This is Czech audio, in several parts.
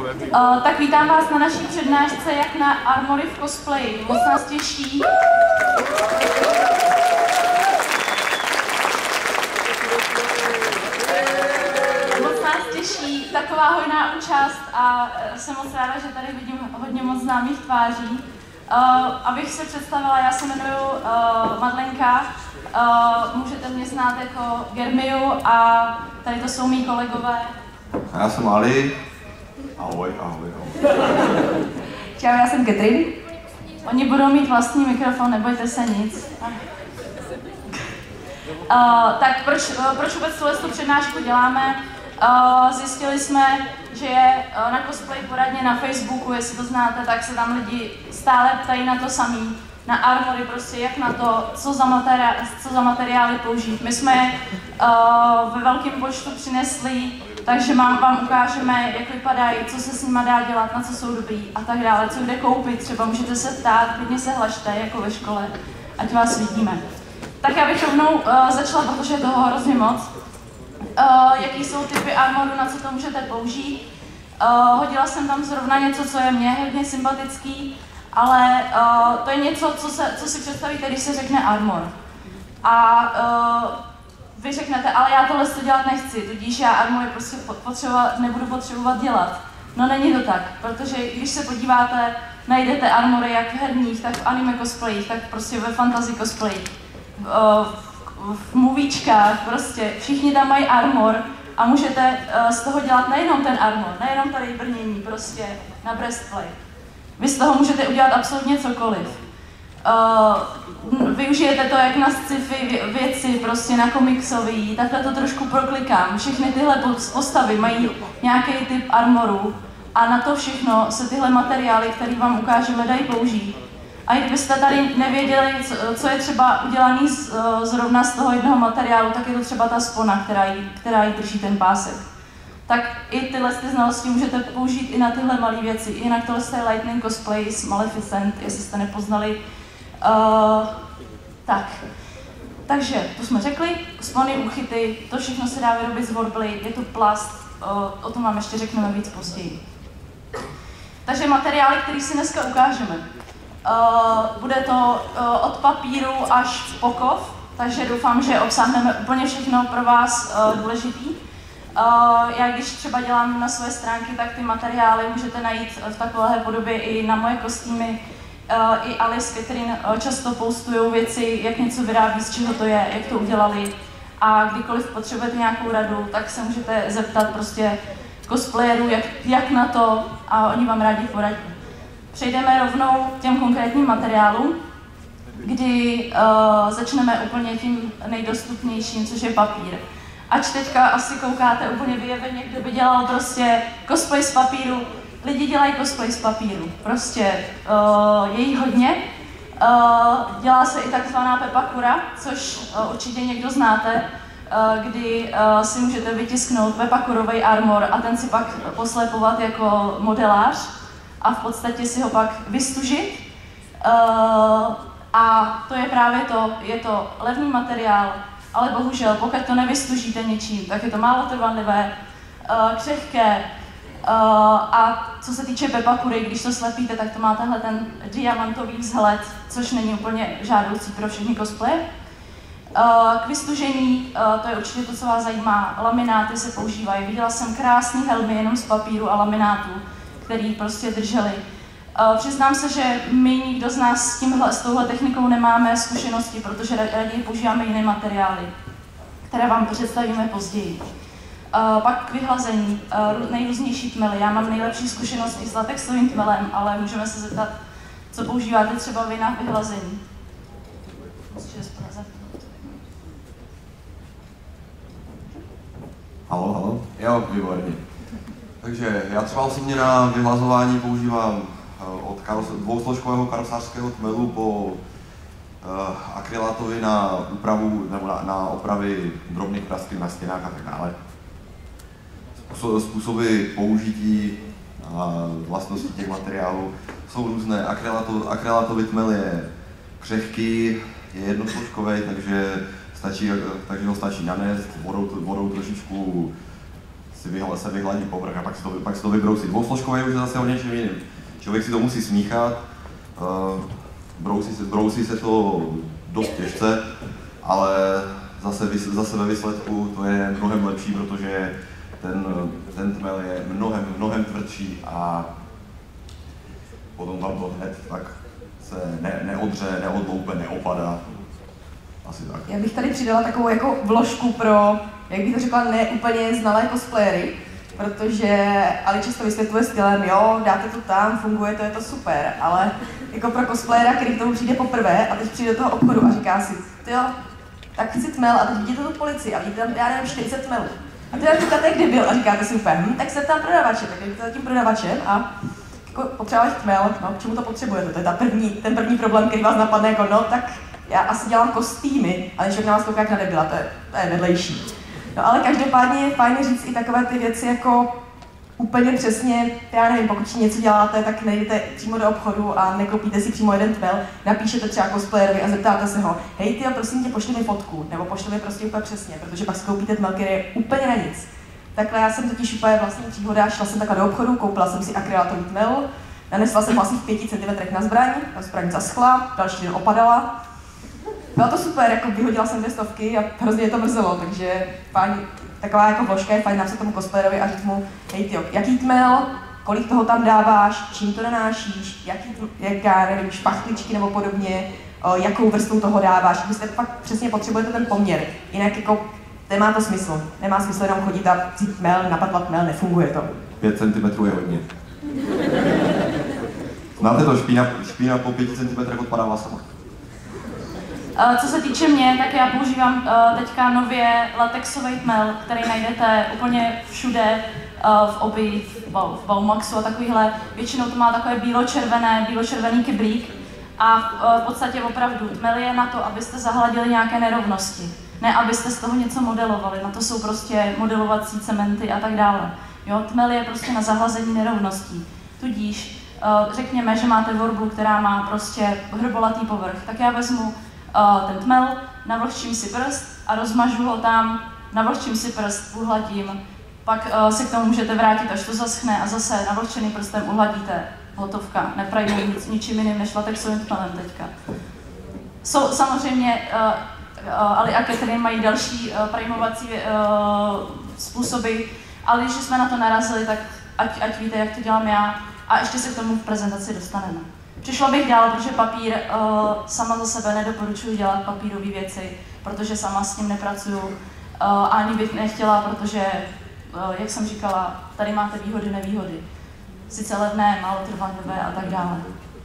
Tak vítám vás na naší přednášce jak na Armory v cosplayi. Moc nás těší. Moc nás těší taková hojná účast a jsem moc ráda, že tady vidím hodně moc známých tváří. Abych se představila, já se jmenuji Madlenka. Můžete mě znát jako Germiu a tady to jsou mý kolegové. A já jsem Ali. Ahoj, ahoj, ahoj. Čau, já jsem Katrin. Oni budou mít vlastní mikrofon, nebojte se nic. Tak proč vůbec tu přednášku děláme? Zjistili jsme, že je na cosplay poradně na Facebooku, jestli to znáte, tak se tam lidi stále ptají na to samý. Na Armory, prostě jak na to, co za materiály použít. My jsme je ve velkém počtu přinesli, takže vám ukážeme, jak vypadají, co se s nimi dá dělat, na co jsou dobrý a tak dále, co kde koupit, třeba můžete se ptát, klidně se hlašte, jako ve škole, ať vás vidíme. Tak já bych rovnou začala, protože je toho hrozně moc. Jaký jsou typy armoru, na co to můžete použít. Hodila jsem tam zrovna něco, co je mně hodně sympatický, ale to je něco, co si představíte, když se řekne armor. A vy řeknete, ale já tohle dělat nechci, tudíž já armory prostě nebudu potřebovat dělat. No není to tak, protože když se podíváte, najdete armory jak v herních, tak v anime cosplayích, tak prostě ve fantasy cosplayích. V movíčkách, prostě všichni tam mají armor a můžete z toho dělat nejenom ten armor, nejenom tady brnění, prostě na breastplate. Vy z toho můžete udělat absolutně cokoliv. Využijete to jak na sci-fi věci, prostě na komiksový, takhle to trošku proklikám. Všechny tyhle postavy mají nějaký typ armoru a na to všechno se tyhle materiály, které vám ukážeme, dají použít. A kdybyste tady nevěděli, co je třeba udělaný zrovna z toho jednoho materiálu, tak je to třeba ta spona, která jí drží ten pásek. Tak i tyhle znalosti můžete použít i na tyhle malé věci. Jinak tohle je Lightning cosplay z Maleficent, jestli jste nepoznali. Takže, to jsme řekli, spony, úchyty, to všechno se dá vyrobit z Warblade, je to plast, o tom vám ještě řekneme víc později. Takže materiály, které si dneska ukážeme. Bude to od papíru až po kov, takže doufám, že obsáhneme úplně všechno pro vás důležitý. Já když třeba dělám na své stránky, tak ty materiály můžete najít v takovéhle podobě i na moje kostýmy. I Alice, Katrin často postují věci, jak něco vyrábí, z čeho to je, jak to udělali. A kdykoliv potřebujete nějakou radu, tak se můžete zeptat prostě cosplayerů, jak na to a oni vám rádi poradí. Přejdeme rovnou k těm konkrétním materiálům, kdy začneme úplně tím nejdostupnějším, což je papír. Ač teďka asi koukáte úplně vyjeveně, kdo by dělal prostě cosplay z papíru. Lidi dělají cosplay z papíru, prostě je jí hodně. Dělá se i takzvaná pepakura, což určitě někdo znáte, kdy si můžete vytisknout pepakurový armor a ten si pak poslepovat jako modelář a v podstatě si ho pak vystužit. A to je právě to, je to levný materiál, ale bohužel, pokud to nevystužíte ničím, tak je to málo trvanlivé, křehké. A co se týče pepakury, když to slepíte, tak to má tenhle ten diamantový vzhled, což není úplně žádoucí pro všechny cosplaye. K vystužení, to je určitě to, co vás zajímá, lamináty se používají. Viděla jsem krásný helmy jenom z papíru a laminátů, který prostě drželi. Přiznám se, že my nikdo z nás s touhle technikou nemáme zkušenosti, protože raději používáme jiné materiály, které vám představíme později. Pak k vyhlazení, nejrůznější tmely. Já mám nejlepší zkušenosti s latexovým tmelem, ale můžeme se zeptat, co používáte třeba vy na vyhlazení. Halo, halo? Jo, výborně. Takže já třeba osobně na vyhlazování používám od dvousložkového karosářského tmelu po akrylátovi na úpravu nebo na opravy drobných prasklin na stěnách a tak dále. Způsoby použití a vlastnosti těch materiálů jsou různé. Akrylátový tmel je křehký, je jednosložkový, takže ho stačí nanést, vodou trošičku se vyhladí povrch a pak si to vybrousí. Dvousložkový už je zase o něčem jiným. Člověk si to musí smíchat, brousí se to dost těžce, ale zase ve výsledku to je mnohem lepší, protože ten tmel je mnohem tvrdší a potom tam to hned tak se neodře, neodloupe, neopadá. Asi tak. Já bych tady přidala takovou jako vložku pro, jak bych to řekla, neúplně znalé cosplayery, protože Ali často vysvětluje stylem, jo, dáte to tam, funguje to, je to super, ale jako pro cosplayera, který k tomu přijde poprvé a teď přijde do toho obchodu a říká si, jo, tak chci tmel a teď vidíte tu policii a vidíte tam, já nevím, 40 tmelů. A ty říkáte, kde byl a říkáte si úplně, tak se tam prodavače, tak jdete za tím prodavačem a jako potřebuješ tmel, no k čemu to potřebujete, to je ten první problém, který vás napadne, jako no tak já asi dělám kostýmy, ale člověk na vás kouká jak na debila, to je vedlejší. No ale každopádně je fajn říct i takové ty věci jako úplně přesně, já nevím, pokud si něco děláte, tak nejdete přímo do obchodu a nekoupíte si přímo jeden tmel, napíšete třeba cosplayerovi a zeptáte se ho, hej tyjo, prosím tě, pošli mi fotku, nebo pošli mi prostě úplně přesně, protože pak si koupíte tmel, který je úplně na nic. Takhle já jsem totiž úplně vlastní příhoda, šla jsem takhle do obchodu, koupila jsem si akrylátový tmel, nanesla jsem ho asi v 5 cm na zbraň zaschla, další den opadala. Bylo to super, jako vyhodila jsem 200 a hrozně je to mrzelo, takže taková jako vložka je fajn napsat tomu cosplayerovi a říct mu, hej tyjo, jaký tmel, kolik toho tam dáváš, čím to nanášíš, jaká, nevím, špachtličky nebo podobně, jakou vrstvu toho dáváš, abyste fakt přesně potřebujete ten poměr, jinak jako nemá to smysl, nemá smysl jenom chodit a vzít tmel, napadlat tmel, nefunguje to. 5 cm je hodně. Znáte to, špína po 5 cm odpadává sama. Co se týče mě, tak já používám teďka nově latexový tmel, který najdete úplně všude, v Obi, v Baumaxu a takovýhle. Většinou to má takové bíločervený kyblík a v podstatě opravdu tmel je na to, abyste zahladili nějaké nerovnosti. Ne, abyste z toho něco modelovali, na to jsou prostě modelovací cementy a tak dále. Jo, tmel je prostě na zahlazení nerovností. Tudíž řekněme, že máte vorblu, která má prostě hrbolatý povrch, tak já vezmu ten tmel, navlhčím si prst a rozmažu ho tam, navlhčím si prst, uhladím, pak se k tomu můžete vrátit, až to zaschne a zase navlhčeným prstem uhladíte, hotovka, neprajme ničím jiným než latexovým tmelem teďka. Jsou samozřejmě, Ali a Catherine mají další prajmovací způsoby, ale když jsme na to narazili, tak ať víte, jak to dělám já a ještě se k tomu v prezentaci dostaneme. Přišla bych dál, protože papír sama za sebe nedoporučuji dělat papírové věci, protože sama s tím nepracuju. Ani bych nechtěla, protože, jak jsem říkala, tady máte výhody, nevýhody. Sice levné, málo trvanlivé a tak dále.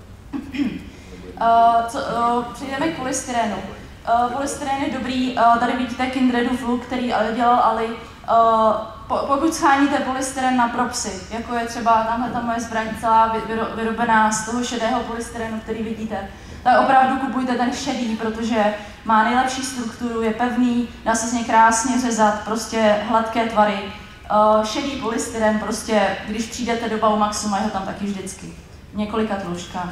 Přijdeme k polystyrénu. Polystyrén je dobrý, tady vidíte Kindredův luk, který dělal Ali. Pokud scháníte polystyrén na propsy, jako je třeba tamhle ta moje zbraň celá vyrobená z toho šedého polystyrénu, který vidíte, tak opravdu kupujte ten šedý, protože má nejlepší strukturu, je pevný, dá se z něj krásně řezat, prostě hladké tvary. Šedý polystyrén prostě, když přijdete do Baumaxu, mají ho tam taky vždycky, v několika tloušťkách.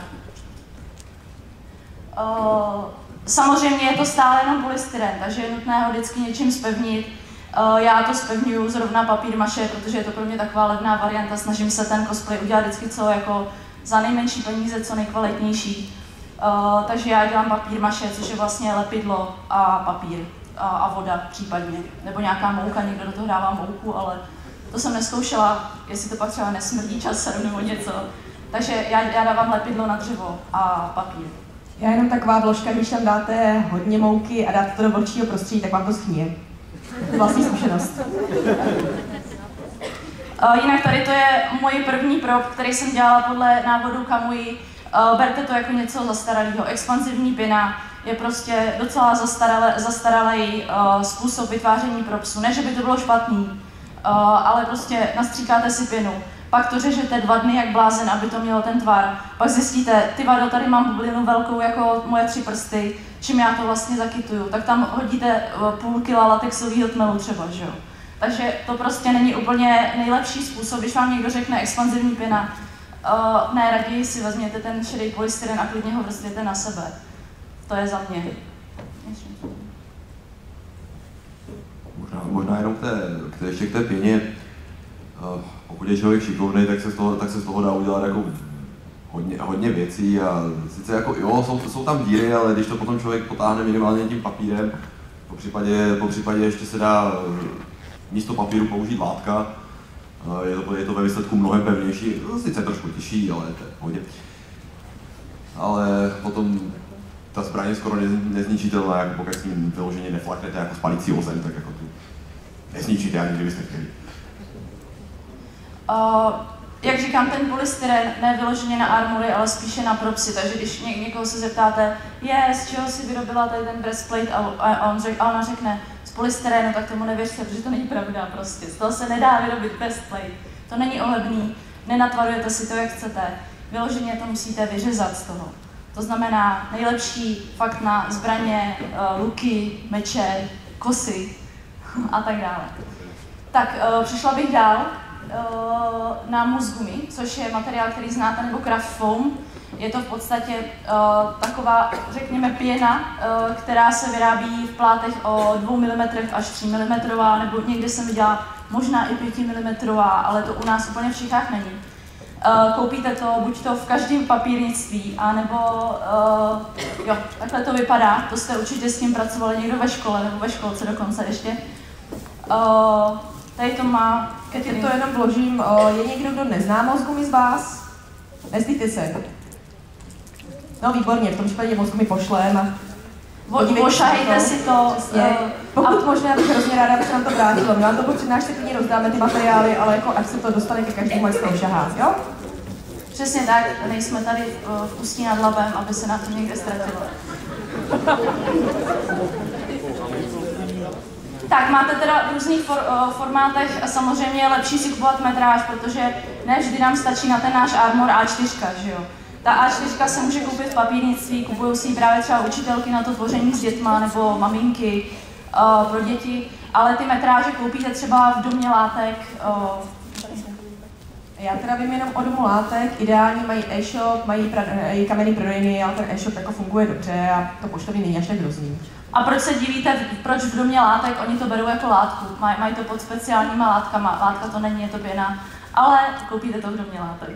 Samozřejmě je to stále jenom polystyrén, takže je nutné ho vždycky něčím zpevnit. Já to zpevňuju zrovna papír maše, protože je to pro mě taková levná varianta, snažím se ten cosplay udělat vždycky co jako za nejmenší peníze, co nejkvalitnější. Takže já dělám papír maše, což je vlastně lepidlo a papír a voda případně, nebo nějaká mouka, někdo do toho dává mouku, ale to jsem nezkoušela, jestli to pak třeba nesmrdí časem nebo něco. Takže já dávám lepidlo na dřevo a papír. Já jenom taková vložka, když tam dáte hodně mouky a dáte to do vlčího prostředí, tak vám to schníje. Vlastní zkušenost. Jinak tady to je můj první prop, který jsem dělala podle návodu Kamui. Berte to jako něco zastaralého. Expanzivní pěna je prostě docela zastaralý způsob vytváření propsu. Ne, že by to bylo špatný, ale prostě nastříkáte si pěnu. Pak to řežete 2 dny jak blázen, aby to mělo ten tvar. Pak zjistíte, ty vado, tady mám bublinu velkou jako moje 3 prsty, čím já to vlastně zakytuju. Tak tam hodíte půl kila latexového tmelu třeba, že jo. Takže to prostě není úplně nejlepší způsob, když vám někdo řekne expanzivní pěna. Ne, raději si vezměte ten šedý polystyren a klidně ho vrstvěte na sebe. To je za mě. Možná jenom ještě k té pěně. pokud je člověk šikovný, tak se z toho dá udělat jako hodně věcí a sice jako jo, jsou tam díry, ale když to potom člověk potáhne minimálně tím papírem, po případě ještě se dá místo papíru použít látka, je to ve výsledku mnohem pevnější, sice trošku těžší, ale to je v pohodě. Ale potom ta zbraň je skoro nezničitelná, jako pokud s ním vyloženě neflaknete jako spalící ozen, tak jako tu nezničíte, ani kdybyste chtěli. Jak říkám, ten polystyren ne vyloženě na armory, ale spíše na propsy, takže když někoho se zeptáte, z čeho si vyrobila tady ten breastplate a ona řekne z polystyrenu, tak tomu nevěřte, protože to není pravda prostě. Z toho se nedá vyrobit breastplate, to není ohebný, nenatvarujete si to, jak chcete, vyloženě to musíte vyřezat z toho. To znamená nejlepší fakt na zbraně, luky, meče, kosy a tak dále. Tak přišla bych dál na musgumi, což je materiál, který znáte, nebo craft foam. Je to v podstatě taková, řekněme, pěna, která se vyrábí v plátech o 2 mm až 3 mm, nebo někde jsem viděla možná i 5 mm, ale to u nás úplně v Čechách není. Koupíte to buď to v každém papírnictví, anebo jo, takhle to vypadá, to jste určitě s tím pracovali někdo ve škole, nebo ve školce dokonce ještě. Tady to má, keď to jenom vložím, je někdo, kdo nezná musgumi z vás? Nezdíte se. No výborně, v tom případě musgumi pošlem. Ošahejte si to. Pokud možná, já bych hrozně ráda, aby se nám to vrátilo. My vám to po přednášce klidně rozdáme ty materiály, ale jako ať se to dostane ke každému, ať se to ošahá, jo? Přesně tak, nejsme tady v Ústí nad Labem, aby se nám to někde ztratilo. Tak, máte teda v různých formátech a samozřejmě je lepší si kupovat metráž, protože ne vždy nám stačí na ten náš armor A4, že jo. Ta A4 se může koupit v papírnictví, kupují si ji právě třeba učitelky na to tvoření s dětma nebo maminky pro děti, ale ty metráže koupíte třeba v domě látek. Já teda vím jenom o domu látek, ideální mají e-shop, mají kamenný prodejny, ale ten e-shop jako funguje dobře a to poštovní není až tak hrozný. A proč se divíte, proč v domě látek oni to berou jako látku? Mají to pod speciálníma látkama, látka to není, je to pěna, ale koupíte to v domě látek.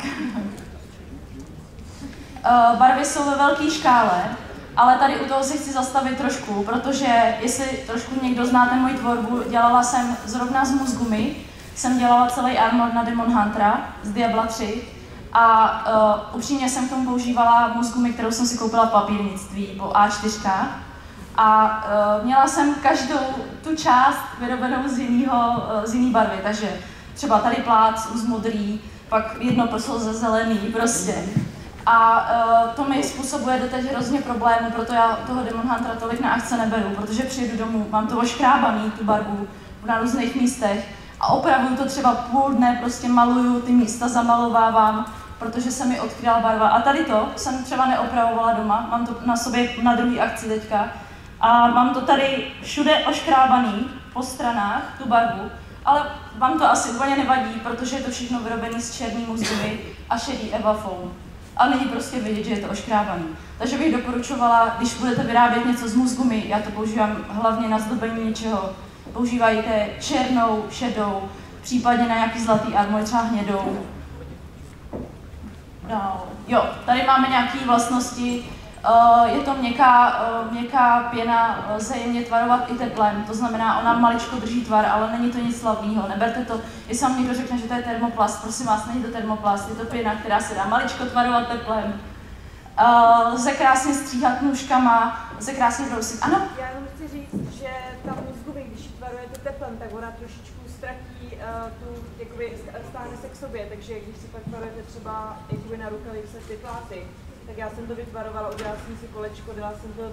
Barvy jsou ve velké škále, ale tady u toho si chci zastavit trošku, protože jestli trošku někdo znáte moji tvorbu, dělala jsem zrovna z musgumi, jsem dělala celý armor na Demon Huntera z Diabla 3 a upřímně jsem k tomu používala musgumi, kterou jsem si koupila v papírnictví po A4 a měla jsem každou tu část vyrobenou z jiný barvy, takže třeba tady plát z modrý, pak jedno prso ze zelený, prostě. A to mi způsobuje doteď hrozně problémů, proto já toho Demon Huntera tolik na akce neberu, protože přijedu domů, mám to oškrábaný, tu barvu, na různých místech a opravuju to třeba půl dne, prostě maluju ty místa, zamalovávám, protože se mi odkryla barva. A tady to jsem třeba neopravovala doma, mám to na sobě na druhý akci teďka a mám to tady všude oškrábaný po stranách, tu barvu, ale vám to asi úplně nevadí, protože je to všechno vyrobené z černý musgumi a šedý Eva foam. A není prostě vidět, že je to oškrábaný. Takže bych doporučovala, když budete vyrábět něco z musgumi, já to používám hlavně na zdobení něčeho, používajte černou, šedou, případně na nějaký zlatý armor, třeba hnědou. Dál. Jo, tady máme nějaké vlastnosti. Je to měkká pěna, lze jemně tvarovat i teplem, to znamená, ona maličko drží tvar, ale není to nic slavného. Neberte to, jestli vám někdo řekne, že to je termoplast, prosím vás, není to termoplast, je to pěna, která se dá maličko tvarovat teplem. Lze krásně stříhat nůžkama, lze krásně brousit. Ano? Já jenom chci říct, že ta musgumi, když ji tvarujete teplem, tak ona trošičku ztratí stáhne se k sobě, takže když si pak tvarujete třeba na rukavice ty pláty, tak já jsem to vytvarovala, udělala jsem si kolečko, dala jsem to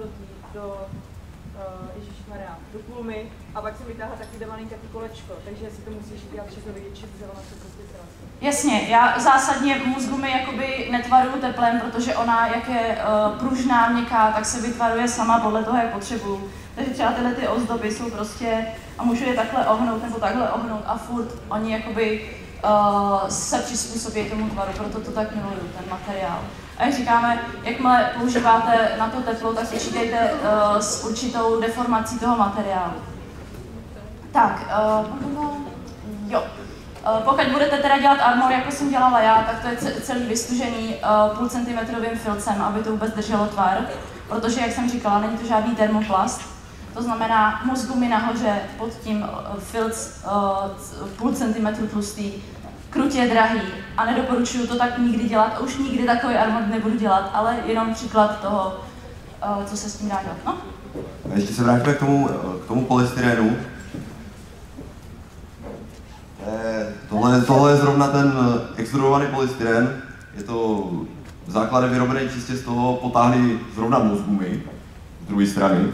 do kulmy a pak jsem vytáhla taky malinkatý kolečko, takže si to musíš dělat všechno větší, protože ona se prostě zrastí. Jasně, já zásadně musgumi jakoby netvaruju teplem, protože ona, jak je pružná, měkká, tak se vytvaruje sama podle toho, jak potřebuju. Takže třeba tyhle ty ozdoby jsou prostě, a můžu je takhle ohnout nebo takhle ohnout a furt oni jakoby se přizpůsobí tomu tvaru, proto to tak miluju, ten materiál. A jak říkáme, jakmile používáte na to teplo, tak počítejte s určitou deformací toho materiálu. Tak, jo. Pokud budete teda dělat armor, jako jsem dělala já, tak to je celý vystužený půl centimetrovým filcem, aby to vůbec drželo tvar. Protože, jak jsem říkala, není to žádný termoplast. To znamená mozgumy nahoře pod tím filc půl centimetru tlustý, krutě drahý a nedoporučuju to tak nikdy dělat. Už nikdy takový armor nebudu dělat, ale jenom příklad toho, co se s tím dá dělat. No? A ještě se vrátíme k tomu polystyrenu. Tohle je zrovna ten extrudovaný polystyren. Je to základ vyrobený čistě z toho, potáhli zrovna mozgumy z druhé strany.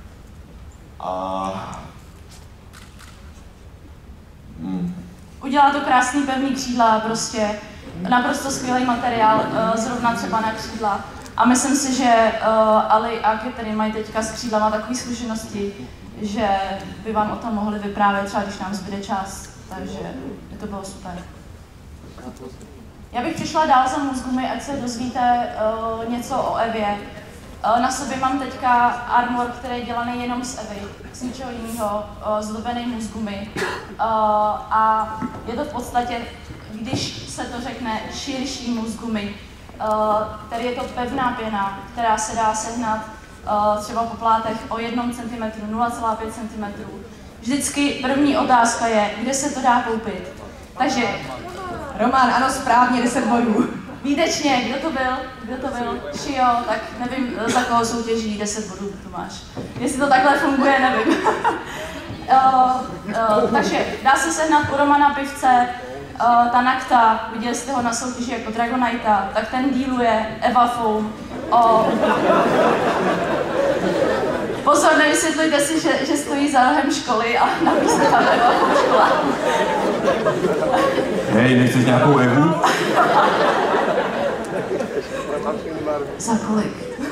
Udělá to krásný pevný křídla, prostě naprosto skvělý materiál, zrovna třeba na křídla. A myslím si, že Ali a Catherine mají teďka s křídlama takové zkušenosti, že by vám o tom mohli vyprávět, třeba když nám zbyde čas. Takže by to bylo super. Já bych přišla dál za mozgumy, ať se dozvíte něco o Evě. Na sobě mám teďka armor, který je dělaný jenom z Evy, z ničeho jiného, zdobený mozgumy. A je to v podstatě, když se to řekne, širší mozgumy. Tady je to pevná pěna, která se dá sehnat třeba po plátech o 1 cm, 0,5 cm. Vždycky první otázka je, kde se to dá koupit. Takže Roman, ano, správně, 10 bodů. Výtečně, kdo to byl? Kdo to byl? Šio, tak nevím, za koho soutěží, 10 bodů tu máš. Jestli to takhle funguje, nevím. Takže dá se sehnat u Romana Pivce, ta Nakta, viděli jste ho na soutěži jako Dragonita, tak ten díluje Eva Foam o... Pozor, nevysvětlujte si, že stojí za rohem školy a napíšte tam Eva Foam škola. Hej, nechceš nějakou Evu? Za kolik?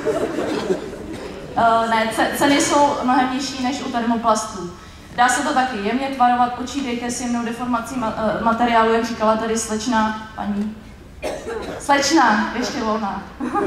Ne, ceny jsou mnohem nižší než u termoplastů. Dá se to taky jemně tvarovat, počítejte s jemnou deformací materiálu, jak říkala tady slečna, paní. Slečna, ještě volná.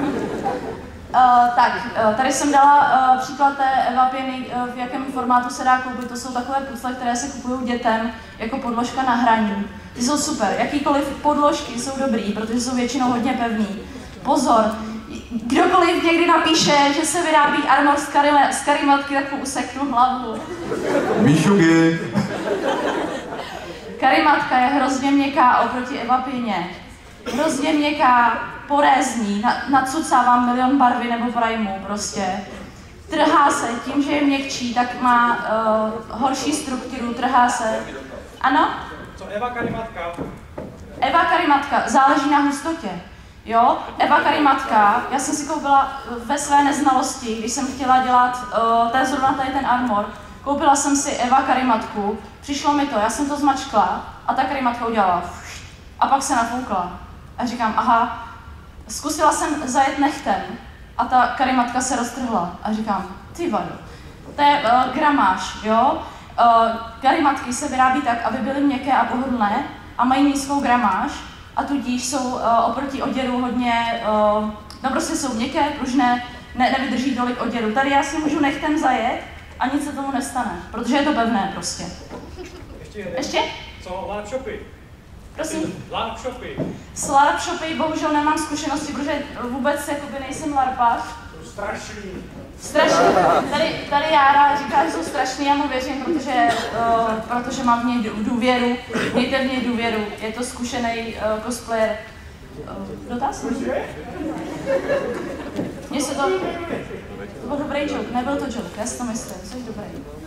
Tady jsem dala příklad té Eva pěny, v jakém formátu se dá koupit. To jsou takové pucle, které se kupují dětem jako podložka na hraní. Ty jsou super, jakýkoliv podložky jsou dobrý, protože jsou většinou hodně pevný. Pozor, kdokoliv někdy napíše, že se vyrábí armor z karimatky, tak mu useknu hlavu. Míšuky! Karimatka je hrozně měkká oproti Eva pěně. Hrozně měkká, porézní, nacucává milion barvy nebo primu prostě. Trhá se, tím, že je měkčí, tak má horší strukturu, trhá se. Ano? Co Eva karimatka? Eva karimatka, záleží na hustotě. Jo, Eva karimatka, já jsem si koupila ve své neznalosti, když jsem chtěla dělat zrovna tady ten armor, koupila jsem si Eva karimatku, přišlo mi to, já jsem to zmačkla a ta karimatka udělala a pak se nafoukla. A říkám, aha, zkusila jsem zajet nechtem a ta karimatka se roztrhla. A říkám, ty vado, to je gramáž, jo? Karimatky se vyrábí tak, aby byly měkké a pohodlné a mají nízkou gramáž a tudíž jsou oproti oděru hodně, no prostě jsou měkké, pružné, nevydrží tolik oděru. Tady já si můžu nechtem zajet a nic se tomu nestane, protože je to pevné prostě. Ještě? Co LARP shopy? Prosím? LARP shopy. S LARP shopy bohužel nemám zkušenosti, protože vůbec jakoby nejsem larpař. Strašný. Strašný. Tady Jára říká, že jsou strašný, já mu věřím, protože mám v něj důvěru. Mějte v něj důvěru, je to zkušený cosplayer. Dotaz? Mně se to byl dobrý joke, nebyl to joke, já si to myslím, jsi dobrý.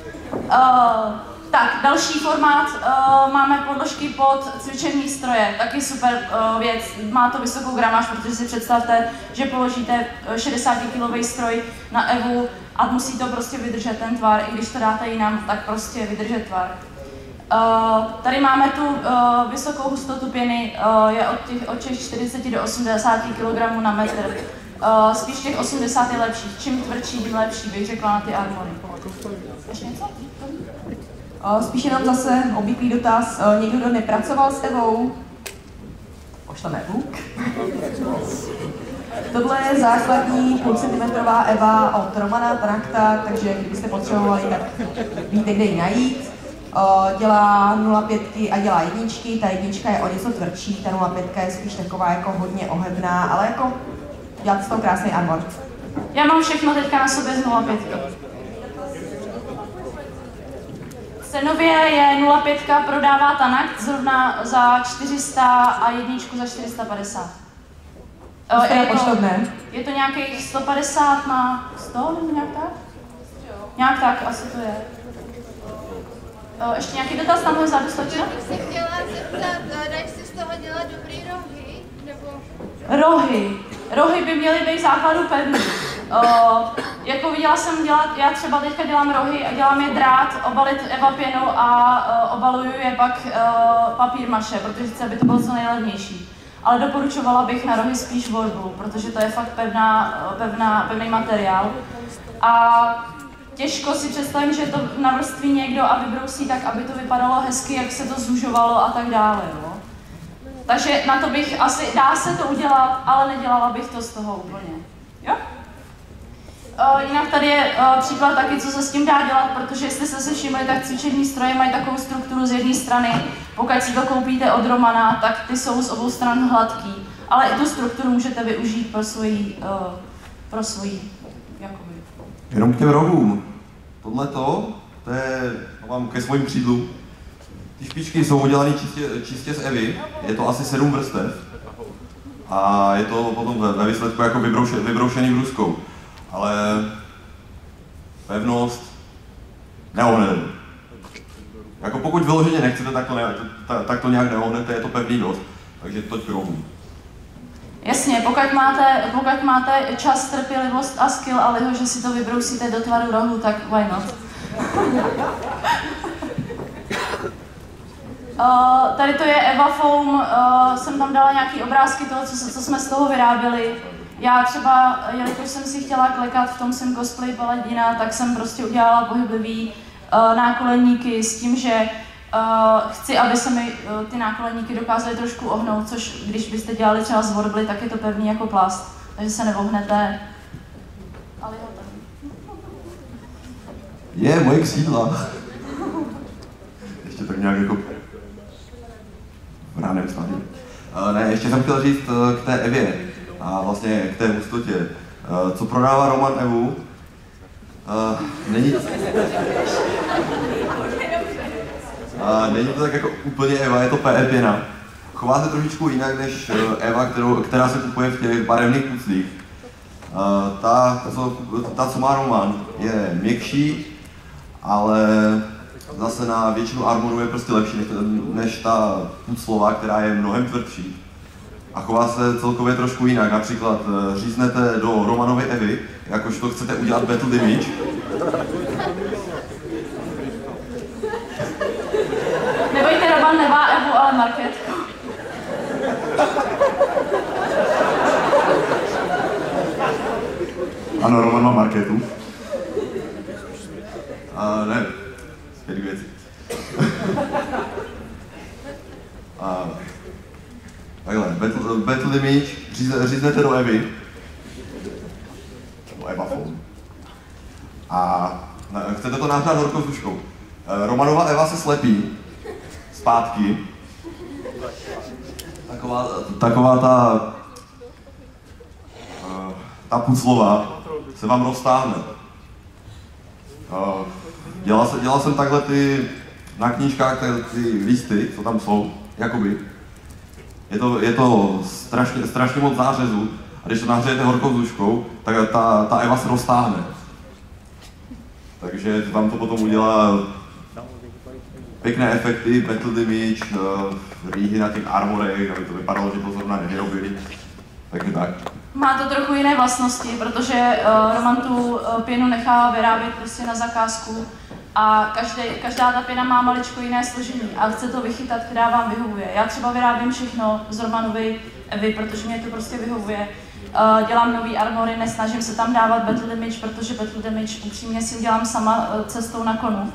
Tak, další formát, máme podložky pod cvičební stroje, taky super věc, má to vysokou gramáž, protože si představte, že položíte 60kg stroj na Evu a musí to prostě vydržet ten tvar, i když to dáte jinam, tak prostě vydržet tvar. Tady máme tu vysokou hustotu pěny, je od těch 40 do 80 kg na metr. Spíš těch 80 je lepší, čím tvrdší, tím lepší, bych řekla na ty armory. Ještě něco? Spíš jenom zase obvyklý dotaz, někdo, kdo nepracoval s Evou, pošleme Evu. Tohle je základní půlcentimetrová Eva od Romana Nakta, takže kdybyste potřebovali, tak víte, kde ji najít. dělá 0,5 a dělá jedničky, ta jednička je o něco tvrdší, ta 0,5 je spíš taková jako hodně ohebná, ale jako dělat z toho krásný armor. Já mám všechno teďka na sobě z 0,5. Cenově je 0,5 prodává Tanakt zrovna za 400 a jedničku za 450. Je to nějakých 150 na 100 nebo nějak tak? Nějak tak, asi to je. Ještě nějaký dotaz tam vzadu stačí? Já bych se chtěla zeptat, dají si z toho dělat dobrý rohy? Nebo... Rohy by měly být základu pevný. Jako viděla jsem dělat, já třeba teďka dělám rohy a dělám je drát, obalit Eva pěnou a obaluju je pak papír maše, protože chci, aby to bylo co nejlevnější. Ale doporučovala bych na rohy spíš Worblu, protože to je fakt pevný materiál. A těžko si představím, že to navrství někdo a vybrousí tak, aby to vypadalo hezky, jak se to zužovalo a tak dále. Jo? Takže na to bych asi, dá se to udělat, ale nedělala bych to z toho úplně. Jo? Jinak tady je příklad taky, co se s tím dá dělat, protože jestli jste si všimli, tak cvičební stroje mají takovou strukturu z jedné strany. Pokud si to koupíte od Romana, tak ty jsou z obou stran hladký. Ale i tu strukturu můžete využít pro svoji jakoby. Jenom k těm rohům. Tohleto, to je, mám ke svým křídlu. Ty špičky jsou udělané čistě z Evy, je to asi 7 vrstev. A je to potom ve výsledku jako vybroušený bruskou. Ale pevnost neohnete. Jako pokud vyloženě nechcete, tak to nějak neohnete, je to pevný dost. Takže toť k rohům. Jasně, pokud máte čas, trpělivost a skill a liho, že si to vybrousíte do tvaru rohu, tak why not? Tady to je Eva Foam, jsem tam dala nějaký obrázky toho, co jsme z toho vyráběli. Já třeba, jelikož jsem si chtěla klekat, v tom jsem cosplay paladina, tak jsem prostě udělala pohyblivý nákoleníky s tím, že chci, aby se mi ty nákoleníky dokázaly trošku ohnout, což když byste dělali třeba z Worbly, tak je to pevný jako plast, takže se nevohnete. Ale jo, tak. Je, moje křídla. Ještě tak nějak jako v ráném stadiu. Ne, ještě jsem chtěl říct k té Evě a vlastně k té hustotě. Co prodává Roman Evu, není to tak jako úplně Eva, je to PE pěna. Chová se trošičku jinak než Eva, která se kupuje v těch barevných puclích. Ta, co má Roman, je měkší, ale zase na většinu armoru je prostě lepší než ta puclová, která je mnohem tvrdší. A chová se celkově trošku jinak. Například říznete do Romanovy Evy, jakož to chcete udělat battle damage. Nebojte, Roman nemá Evu, ale marketku. Ano, Roman má marketu. Ne, zpět k věci. Takhle, battle damage, říznete do Evy. Do Eva Foam. A chcete to nahrát horkou tuškou. Romanova Eva se slepí zpátky. Taková ta puclová se vám roztáhne. Dělal jsem takhle ty na knížkách ty listy, co tam jsou, jakoby. Je to strašně moc zářezu a když to nahřejete horkou vzduškou, tak ta Eva se roztáhne. Takže vám to potom udělá pěkné efekty, battle damage, rýhy na těch armorech, aby to vypadalo, že to zrovna nevyrobili. Takže tak. Má to trochu jiné vlastnosti, protože Roman tu pěnu nechá vyrábět prostě na zakázku a každá ta pěna má maličko jiné složení a chce to vychytat, která vám vyhovuje. Já třeba vyrábím všechno z Romanovy Evy, protože mě to prostě vyhovuje. Dělám nový armory, nesnažím se tam dávat battle damage, protože battle damage upřímně si udělám sama cestou na konu.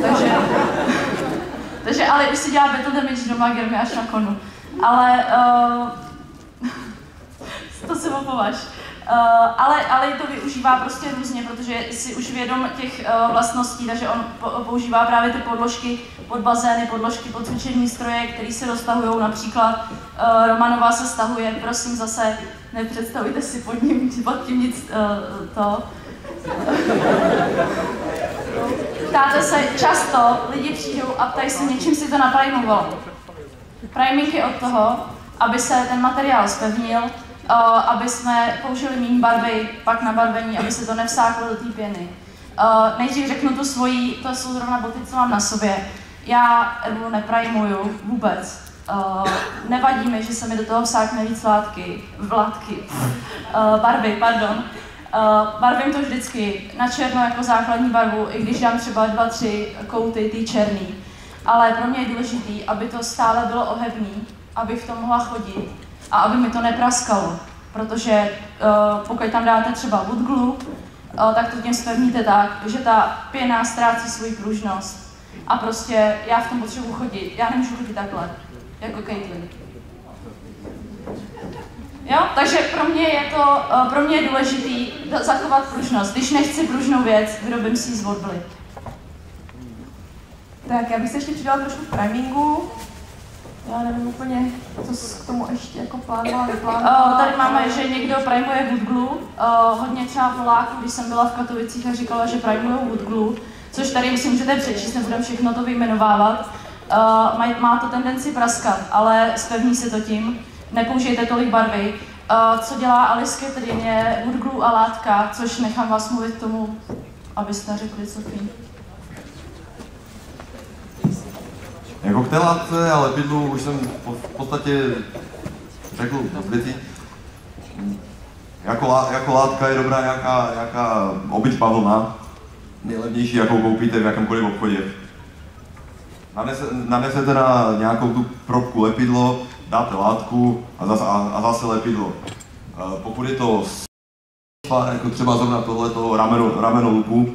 Takže ale už si dělá battle damage doma, germy až na konu. Ale to si opovaž. Ale to využívá prostě různě, protože si už vědom těch vlastností, takže on používá právě ty podložky pod bazény, podložky pod cvičení stroje, které se roztahují. Například Romanová se stahuje, prosím zase, nepředstavujte si pod tím nic to. Ptáte se, často lidi přijdou a ptají se, něčím si to naprimovalo. Priming je od toho, aby se ten materiál zpevnil, aby jsme použili méně barvy, pak na barvení, aby se to nevsáklo do té pěny. Nejdřív řeknu tu svoji, to jsou zrovna boty, co mám na sobě. Já Evu neprimuju vůbec. Nevadí mi, že se mi do toho vsákne víc barvy, pardon. Barvím to vždycky na černo jako základní barvu, i když dám třeba 2-3 kouty ty černý. Ale pro mě je důležitý, aby to stále bylo ohebný, aby v tom mohla chodit a aby mi to nepraskalo. Protože pokud tam dáte třeba wood glue, tak to tím zpevníte tak, že ta pěna ztrácí svoji pružnost. A prostě já v tom potřebuji chodit. Já nemůžu chodit takhle, jako Caitlin. Jo, takže pro mě je důležitý zachovat pružnost. Když nechci pružnou věc, vyrobím si ji z Worbly. Tak, já bych se ještě přidala trošku k primingu. Já nevím úplně, co k tomu ještě jako plánovala, neplánovala. Tady máme, že někdo primuje wood glue. Hodně třeba Poláků, když jsem byla v Katovicích a říkala, že primují wood glue, což tady si můžete přečíst, nebudem všechno to vyjmenovávat. Má to tendenci praskat, ale zpevní se to tím. Nepoužijte tolik barvy. Co dělá Alice Catherine je wood glue a látka, což nechám vás mluvit k tomu, abyste řekli, co tím. Jako k té látce a lepidlu už jsem v podstatě řekl věci. Jako látka je dobrá nějaká obyčejná vlna, nejlevnější, jakou koupíte v jakémkoliv obchodě. Nanesete na nějakou tu probku lepidlo, dáte látku a zase lepidlo. Pokud je to jako třeba zrovna tohleto rameno luku,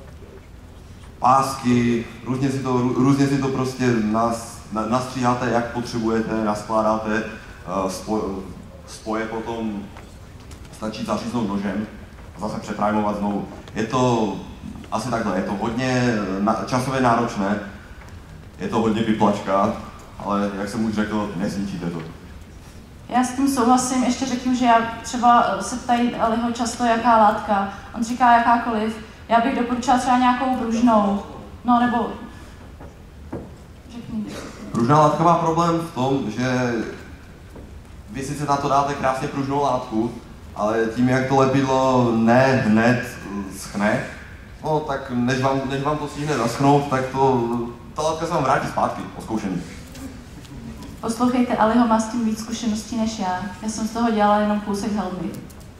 pásky, různě si to prostě nastříháte, jak potřebujete, naskládáte, spoje potom stačí zaříznout nožem a zase přeprimovat znovu. Je to asi takhle, je to hodně časově náročné, je to hodně vyplačka, ale jak jsem už řekl, nezničíte to. Já s tím souhlasím, ještě řeknu, že já třeba se ptají Aliho často, jaká látka, on říká jakákoliv. Já bych doporučila třeba nějakou pružnou, no nebo řekni. Pružná látka má problém v tom, že vy sice na to dáte krásně pružnou látku, ale tím, jak to lepidlo ne hned schne, no tak než vám to stihne zaschnout, tak ta látka se vám vrátí zpátky po zkoušení. Poslouchejte, Aliho má s tím víc zkušeností než já. Já jsem z toho dělala jenom kousek helmy.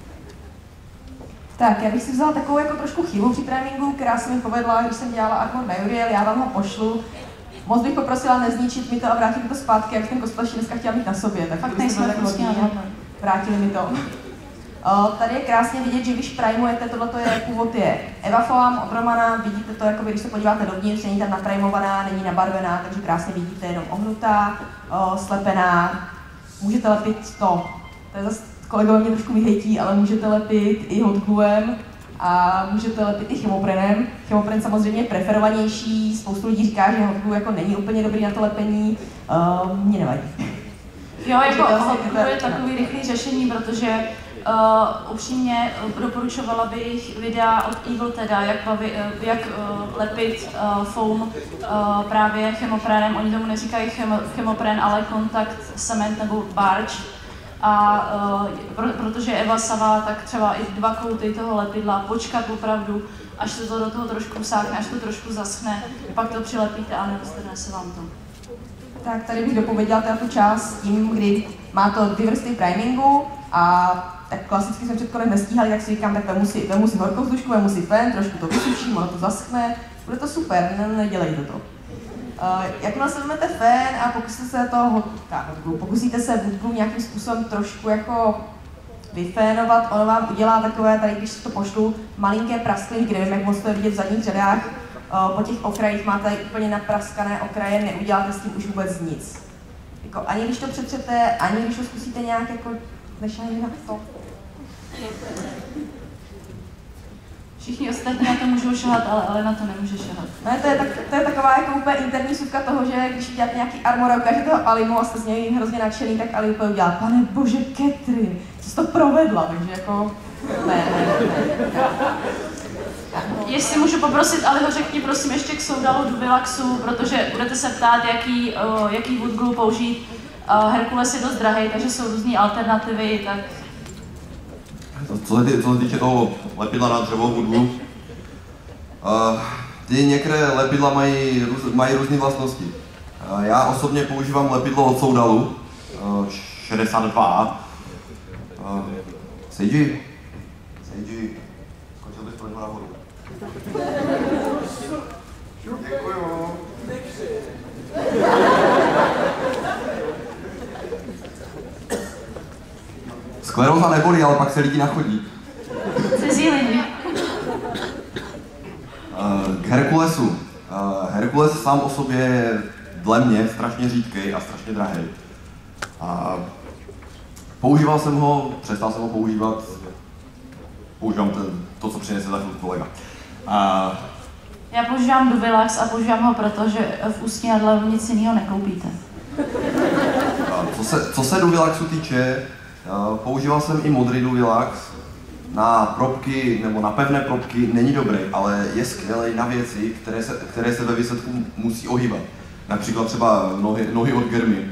Tak, já bych si vzala takovou jako trošku chybu při tréninku, která se mi povedla, když jsem dělala akord na Uriel, já vám ho pošlu. Moc bych poprosila nezničit mi to a vrátit mi to zpátky, jak ten cosplash dneska chtěla mít na sobě. Tak fakt nejsme tak hodně. Vrátili mi to. Tady je krásně vidět, že když primujete, tohle je původ je Evafoam od Romana, vidíte to, jako když se podíváte dovnitř, není tam naprimovaná, není nabarvená, takže krásně vidíte jenom ohnutá, slepená. Můžete lepit to je zase kolegové mě trošku vyhejtí, ale můžete lepit i hot gluem a můžete lepit i chemoprenem. Chemopren samozřejmě je preferovanější, spoustu lidí říká, že hot glue jako není úplně dobrý na to lepení, mě nevadí. Jo, jako hot glue je takový rychlý řešení, protože upřímně doporučovala bych videa od Evil Teda, jak lepit foam právě chemoprenem. Oni tomu neříkají chemopren, ale kontakt cement nebo barge. A protože Eva Sava, tak třeba i 2 kouty toho lepidla, počkat opravdu, až se to do toho trošku vsákne, až to trošku zaschne, pak to přilepíte a nedostrne se vám to. Tak tady bych dopověděla tu část tím, kdy má to 2 vrstvy primingu a tak klasicky jsme před konem nestíhali, tak si říkám, tak vemu si horkou vzdušku, vemu si fen, trošku to vysuším, ono to zaschne, bude to super, nedělejte to. Jakmile se vezmete fén a pokusíte se wood glue nějakým způsobem trošku jako vyfénovat, ono vám udělá takové, tady když to pošlu, malinké praskliny, kde nevím, jak moc to je vidět v zadních řadách, po těch okrajích máte úplně napraskané okraje, neuděláte s tím už vůbec nic. Jako, ani když to přetřete, ani když to zkusíte nějak jako nešajně na to. Všichni ostatní na to můžou šahat, ale na to nemůže šahat. Ne, to je taková jako úplně interní vsuvka toho, že když děláte nějaký armor a ukážete toho Alimu a jste z něj hrozně nadšený, tak Ali úplně udělá, pane bože, Catherine, co jsi to provedla, takže jako, ne. Jestli můžu poprosit Aliho, řekni prosím ještě k soudalu Duvilaxu, protože budete se ptát, jaký wood glue použít. Herkules je dost drahý, takže jsou různé alternativy, tak... Co se týče toho lepidla na dřevo wood glue, ty některé lepidla mají různé vlastnosti. Já osobně používám lepidlo od Soudalu, 62. Seiji, skočil bys pro něho nahoru. Děkuju. Skleróza nebolí, ale pak se lidi nachodí. Cizí lidi. K Herkulesu. Herkules sám o sobě je dle mě strašně řídký a strašně drahý. Používal jsem ho, přestal jsem ho používat. Používám to, co přinese za chvilku kolega. Já používám Duvilax a používám ho proto, že v Ústí nad Labem nic jiného nekoupíte. Co se Duvilaxu týče, používal jsem i modrý Duvilax. Na probky, nebo na pevné probky není dobrý, ale je skvělý na věci, které se ve výsledku musí ohýbat. Například třeba nohy od Germy.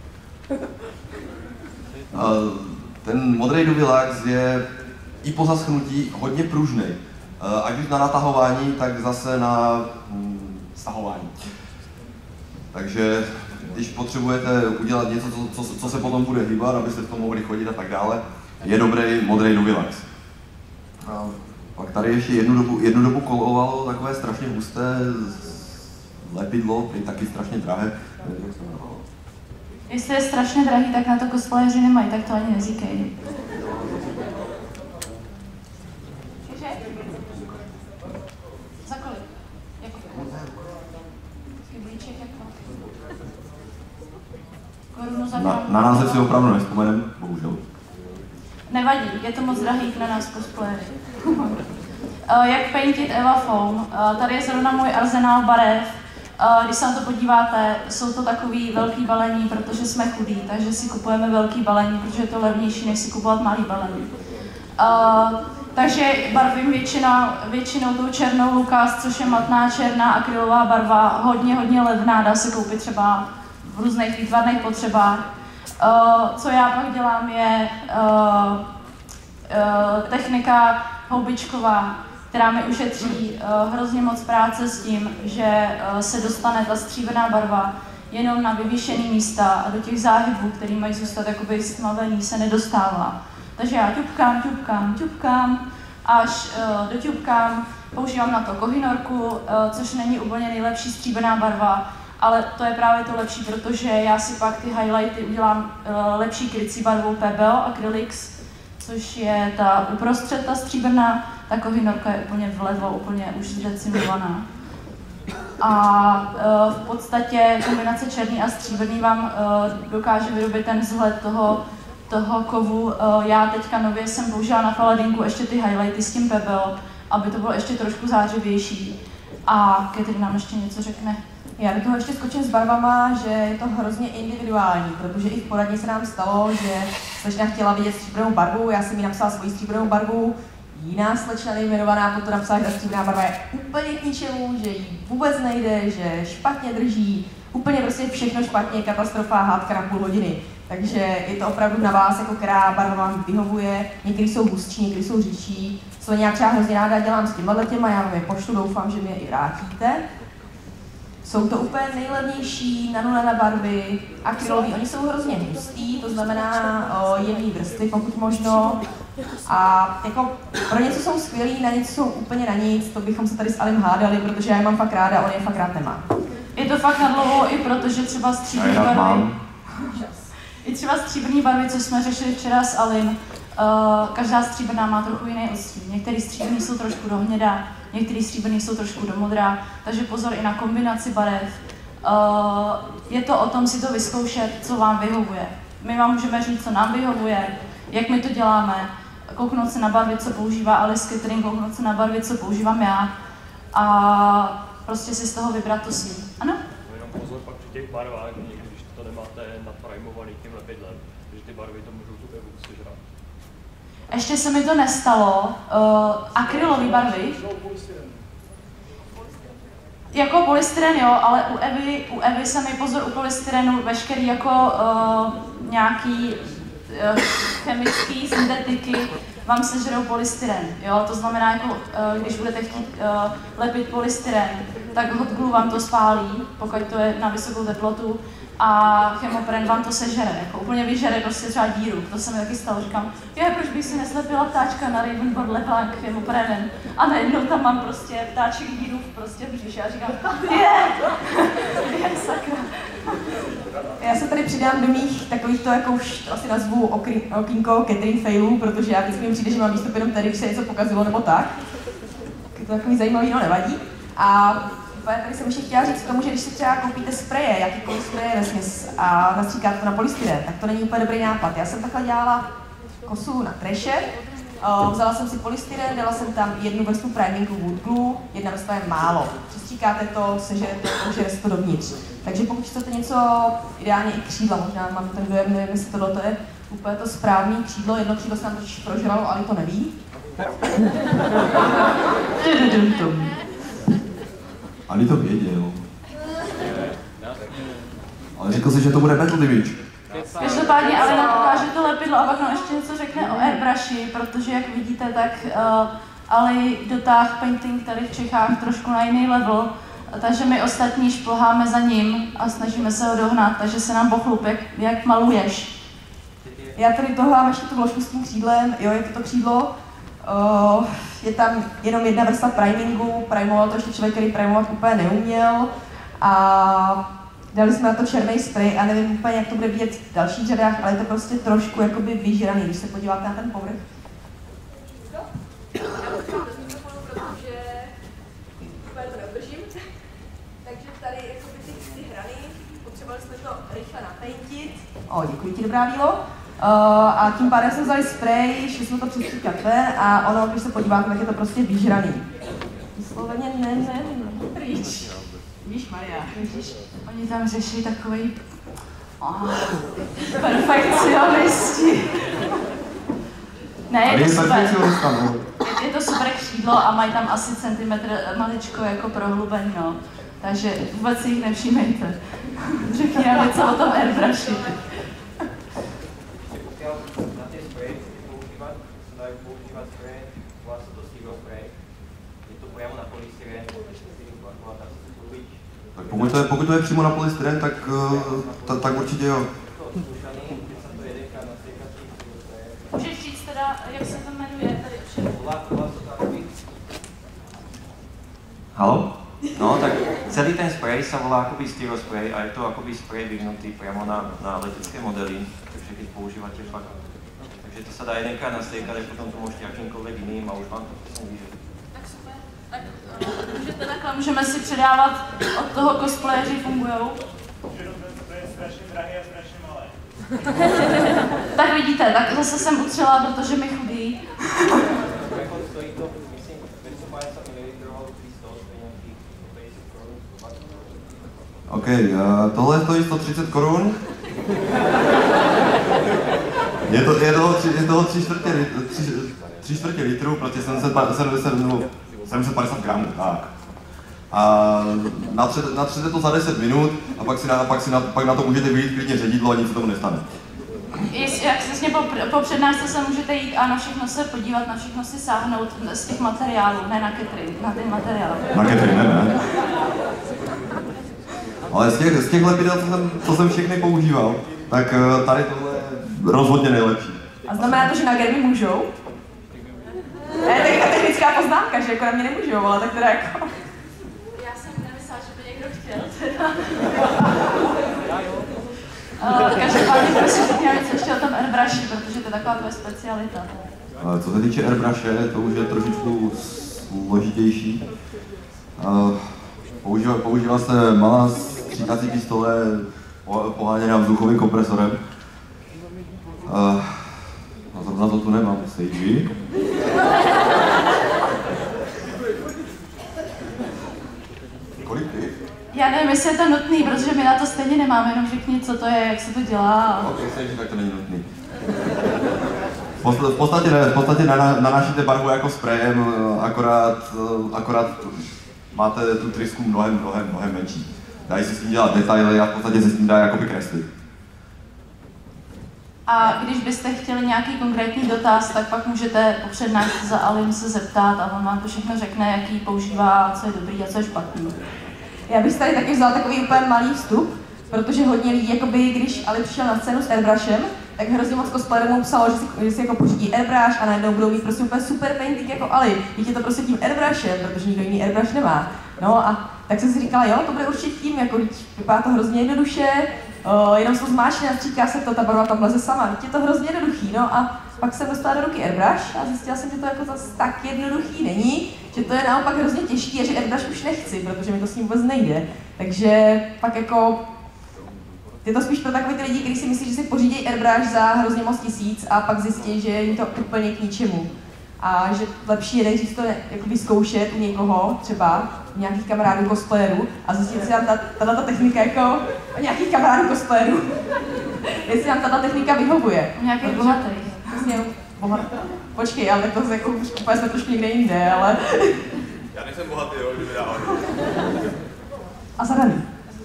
Ten modrý Duvilax je i po zaschnutí hodně pružný. Ať už na natahování, tak zase na stahování. Takže když potřebujete udělat něco, co se potom bude hýbat, abyste v tom mohli chodit a tak dále, je dobrý modrý Duvilax. Pak tady ještě jednu dobu kolovalo takové strašně husté lepidlo, taky strašně drahé. Jestli je strašně drahý, tak na to cosplayeři nemají, tak to ani neříkej. Za kolik? Jako kyblíček jako? Korunu za korunu. Na název si opravdu nevzpomenem, bohužel. Nevadí, je to moc drahý na nás cosplayery. Jak painted Eva Foam. Tady je zrovna můj arzenál barev. Když se na to podíváte, jsou to takový velký balení, protože jsme chudí, takže si kupujeme velký balení, protože je to levnější, než si kupovat malý balení. Takže barvím většinou tou černou Lukas, což je matná černá akrylová barva, hodně levná, dá se koupit třeba v různých výtvarných potřebách. Co já pak dělám je technika houbičková, která mi ušetří hrozně moc práce s tím, že se dostane ta stříbrná barva jenom na vyvýšený místa a do těch záhybů, které mají zůstat jakoby stmavený, se nedostává. Takže já ťupkám, až doťupkám, používám na to kohinorku, což není úplně nejlepší stříbrná barva, ale to je právě to lepší, protože já si pak ty highlighty udělám lepší krycí barvou PBO Acrylics, což je ta uprostřed ta stříbrná, ta kohinorka je úplně vlevo, úplně už zdecimovaná. A v podstatě kombinace černý a stříbrný vám dokáže vyrobit ten vzhled toho kovu. Já teďka nově jsem použila na Paladinku ještě ty highlighty s tím PBO, aby to bylo ještě trošku zářivější. A Catherine nám ještě něco řekne. Já do toho ještě skočím s barvama, že je to hrozně individuální, protože i v poradně se nám stalo, že slečna chtěla vidět stříbrnou barvu, já jsem jí napsala svoji stříbrnou barvu, jiná slečna nejmenovaná potom napsala, že ta stříbrná barva je úplně k ničemu, že jí vůbec nejde, že špatně drží, úplně prostě všechno špatně, katastrofa, hádka na půl hodiny. Takže je to opravdu na vás, jako která barva vám vyhovuje, někdy jsou hustší, někdy jsou řidší. Co nějak třeba hrozně ráda dělám s těma, já vám je pošlu, doufám, že mi je i vrátíte. Jsou to úplně nejlevnější nanulané barvy, akrylový, oni jsou hrozně hustý, to znamená jemný vrstvy, pokud možno. A jako pro něco jsou skvělý, na něco jsou úplně na nic, to bychom se tady s Alim hádali, protože já je mám fakt ráda, on je fakt rád nemá. Je to fakt na dlouho i protože třeba stříbrný barvy. I třeba stříbrný barvy, co jsme řešili včera s Alim, každá stříbrná má trochu jiný odstín. Některý stříbrný jsou trošku do hněda, některý stříbrný jsou trošku do modra, takže pozor i na kombinaci barev. Je to o tom si to vyzkoušet, co vám vyhovuje. My vám můžeme říct, co nám vyhovuje, jak my to děláme. kouknout se na barvy, co používá Alice Catering, kouknout se na barvy, co používám já a prostě si z toho vybrat to svý. Ano? Jenom pozor pak při těch barvách, když to nemáte naprimovaný tím lepidlem, že ty barvy to můžou tu evu sežrat. Ještě se mi to nestalo. Akrylové barvy. Jako polystyren jo, ale u Evy se mi pozor u polystyrenu veškerý jako nějaký chemický syntetiky vám sežerou polystyren, jo, to znamená jako když budete chtít lepit polystyren, tak hot glue vám to spálí, pokud to je na vysokou teplotu a chemopren vám to sežere, jako úplně vyžere prostě třeba díru, to se mi taky stalo, říkám, proč bych si neslepila ptáčka na Ravenboard Leblanc chemoprenem a najednou tam mám prostě ptáček díru prostě v břiše a říkám, je sakra. Já se tady přidám do mých takovýchto, jako už to asi nazvu okýnko catering failů, protože já vždycky mi přijde, že mám výstup jenom tady, když se něco pokazilo nebo tak. Je to takový zajímavý, no nevadí. A tady jsem ještě chtěla říct k tomu, že když si třeba koupíte spreje, jakýkoliv spreje vesměs a nastříkáte to na polystyren, tak to není úplně dobrý nápad. Já jsem takhle dělala kosu na treše, vzala jsem si polystyren, dala jsem tam jednu vrstvu primingu wood glue, jedna vrstva je málo. Přestříkáte to, sežerete to, že to dovnitř. Takže pokud chcete něco, ideálně i křídla, možná mám ten dojem, nevím, jestli tohle je úplně to správné křídlo, jedno křídlo se nám totiž prožralo, ale to neví. Ali to věděl. Ale řekl si, že to bude Battle Damage. Každopádně Alena ukáže to lepidlo a pak nám ještě něco řekne o airbrushi, protože jak vidíte, tak Ali dotáhl painting tady v Čechách trošku na jiný level, takže my ostatní šplháme za ním a snažíme se ho dohnat, takže se nám pochlup, jak maluješ. Já tady toho mám ještě tu vložku s tím křídlem, jo, je to křídlo. Je tam jenom jedna vrstva primingu, primoval to ještě člověk, který primovat úplně neuměl a dali jsme na to černý spray a nevím úplně, jak to bude vidět v dalších řadách, ale je to prostě trošku jakoby vyžraný, když se podíváte na ten povrch. Protože úplně to neudržím. Takže tady jakoby ty hrany, potřebovali jsme to rychle napaintit. Děkuji ti, dobrá Vílo. A tím pádem jsme vzali spray, šli jsme to přestříkat ven a ono, když se podíváte, tak je to prostě vyžraný. Vysloveně pryč. Ježišmarja, oni tam řeší takový perfekcionisti. Ne, je to super. Je to super křídlo a mají tam asi centimetr maličko jako prohlubeň, no. Takže vůbec si jich nevšímejte. Řekni nám něco o tom airbrushi. Na ty spreje se dají používat spreje, volá se to Steel Spray. Je to přímo na polystyren, Tak pokud to je přímo na polystyren, tak určitě jo. Můžeš říct teda, jak se to jmenuje tady Haló? No, tak celý ten spray sa volá akoby Steel Spray a je to akoby spray vyhnutý priamo na letecké modely, takže keď používate fakt. Takže to sa dá jedenkrát nastriekať a potom to môžete akýmkoľvek iným a už vám to presne vyžije. Tak super. Tak můžete takhle, můžeme si předávat od toho cosplayeři fungujou. To je strašně drahé a strašně malé. Tak vidíte, tak zase jsem utřela, protože mi chudí. Stojí to, myslím, 250 ml, 300, nějakých 150 korun. OK, tohle stojí 130 korun. Je toho 3/4 litru, prostě 750 gramů, tak. A natřete to za 10 minut a pak na to můžete vylít klidně ředidlo a nic se tomu nestane. Jak přesně po přednášce se můžete jít a na všechno se podívat, na všechno si sáhnout z těch materiálů, ne na catering, na ty materiály. Na catering, ne. Ale z těch lepidel, co jsem všechny používal, tak tady tohle je rozhodně nejlepší. A znamená to, že na gerby můžou? Ne, to je ta technická poznámka, že jako na mě nemůžou, ale tak teda jako... Já jsem nemyslela, že by někdo chtěl teda. Každopádně prosím, chtěla něco ještě o tom airbrushu, protože to je taková tvoje specialita. Co se týče airbrushe, to už je trošičku složitější. Používá se malá stříkací pistole poháněná vzduchovým kompresorem. No zrovna to tu nemám, Stage. Kolik ty? Já nevím, jestli je to nutný, protože my na to stejně nemáme, jenom řekni, co to je, jak se to dělá. Ok, Stage, tak to není nutný. V podstatě nanášíte barvu jako sprejem, akorát máte tu trysku mnohem menší. Dají se s tím dělat detaily a v podstatě se s tím dá jakoby kreslit. A když byste chtěli nějaký konkrétní dotaz, tak pak můžete po přednášce za Alim se zeptat a on vám to všechno řekne, jaký používá, co je dobrý a co je špatný. Já bych tady taky vzala takový úplně malý vstup, protože hodně lidí, jakoby, když Ali přišel na scénu s airbrushem, tak hrozně moc cosplayerů mu psalo, že si jako pořídí airbrush a najednou budou mít prostě úplně super painting jako Ali. Víte to prostě tím airbrushem, protože nikdo jiný airbrush nemá. No a tak jsem si říkala, jo, to bude určitě tím, jako vypadá to hrozně jednoduše, jenom se to zmáčkne a stříká se to, ta barva tam leze sama, je to hrozně jednoduchý, no a pak jsem dostala do ruky airbrush a zjistila jsem, že to jako zase tak jednoduchý není, že to je naopak hrozně těžký a že airbrush už nechci, protože mi to s ním vůbec nejde. Takže pak jako je to spíš pro takové ty lidi, kteří si myslí, že si pořídí airbrush za hrozně moc tisíc a pak zjistí, že je jim to úplně k ničemu. A že lepší je nejdřív to jakoby zkoušet u někoho, třeba u nějakých kamarádů cosplayerů a zjistit si tam tato technika jako u nějakých kamarádů cosplayerů. Jestli nám tato technika vyhovuje. U nějakých bohatých. Přesně, bohatý. Počkej, ale tak to jako úplně jsme trošku někde jinde, ale... Já nejsem bohatý, jo, kdyby dál. A zadaný.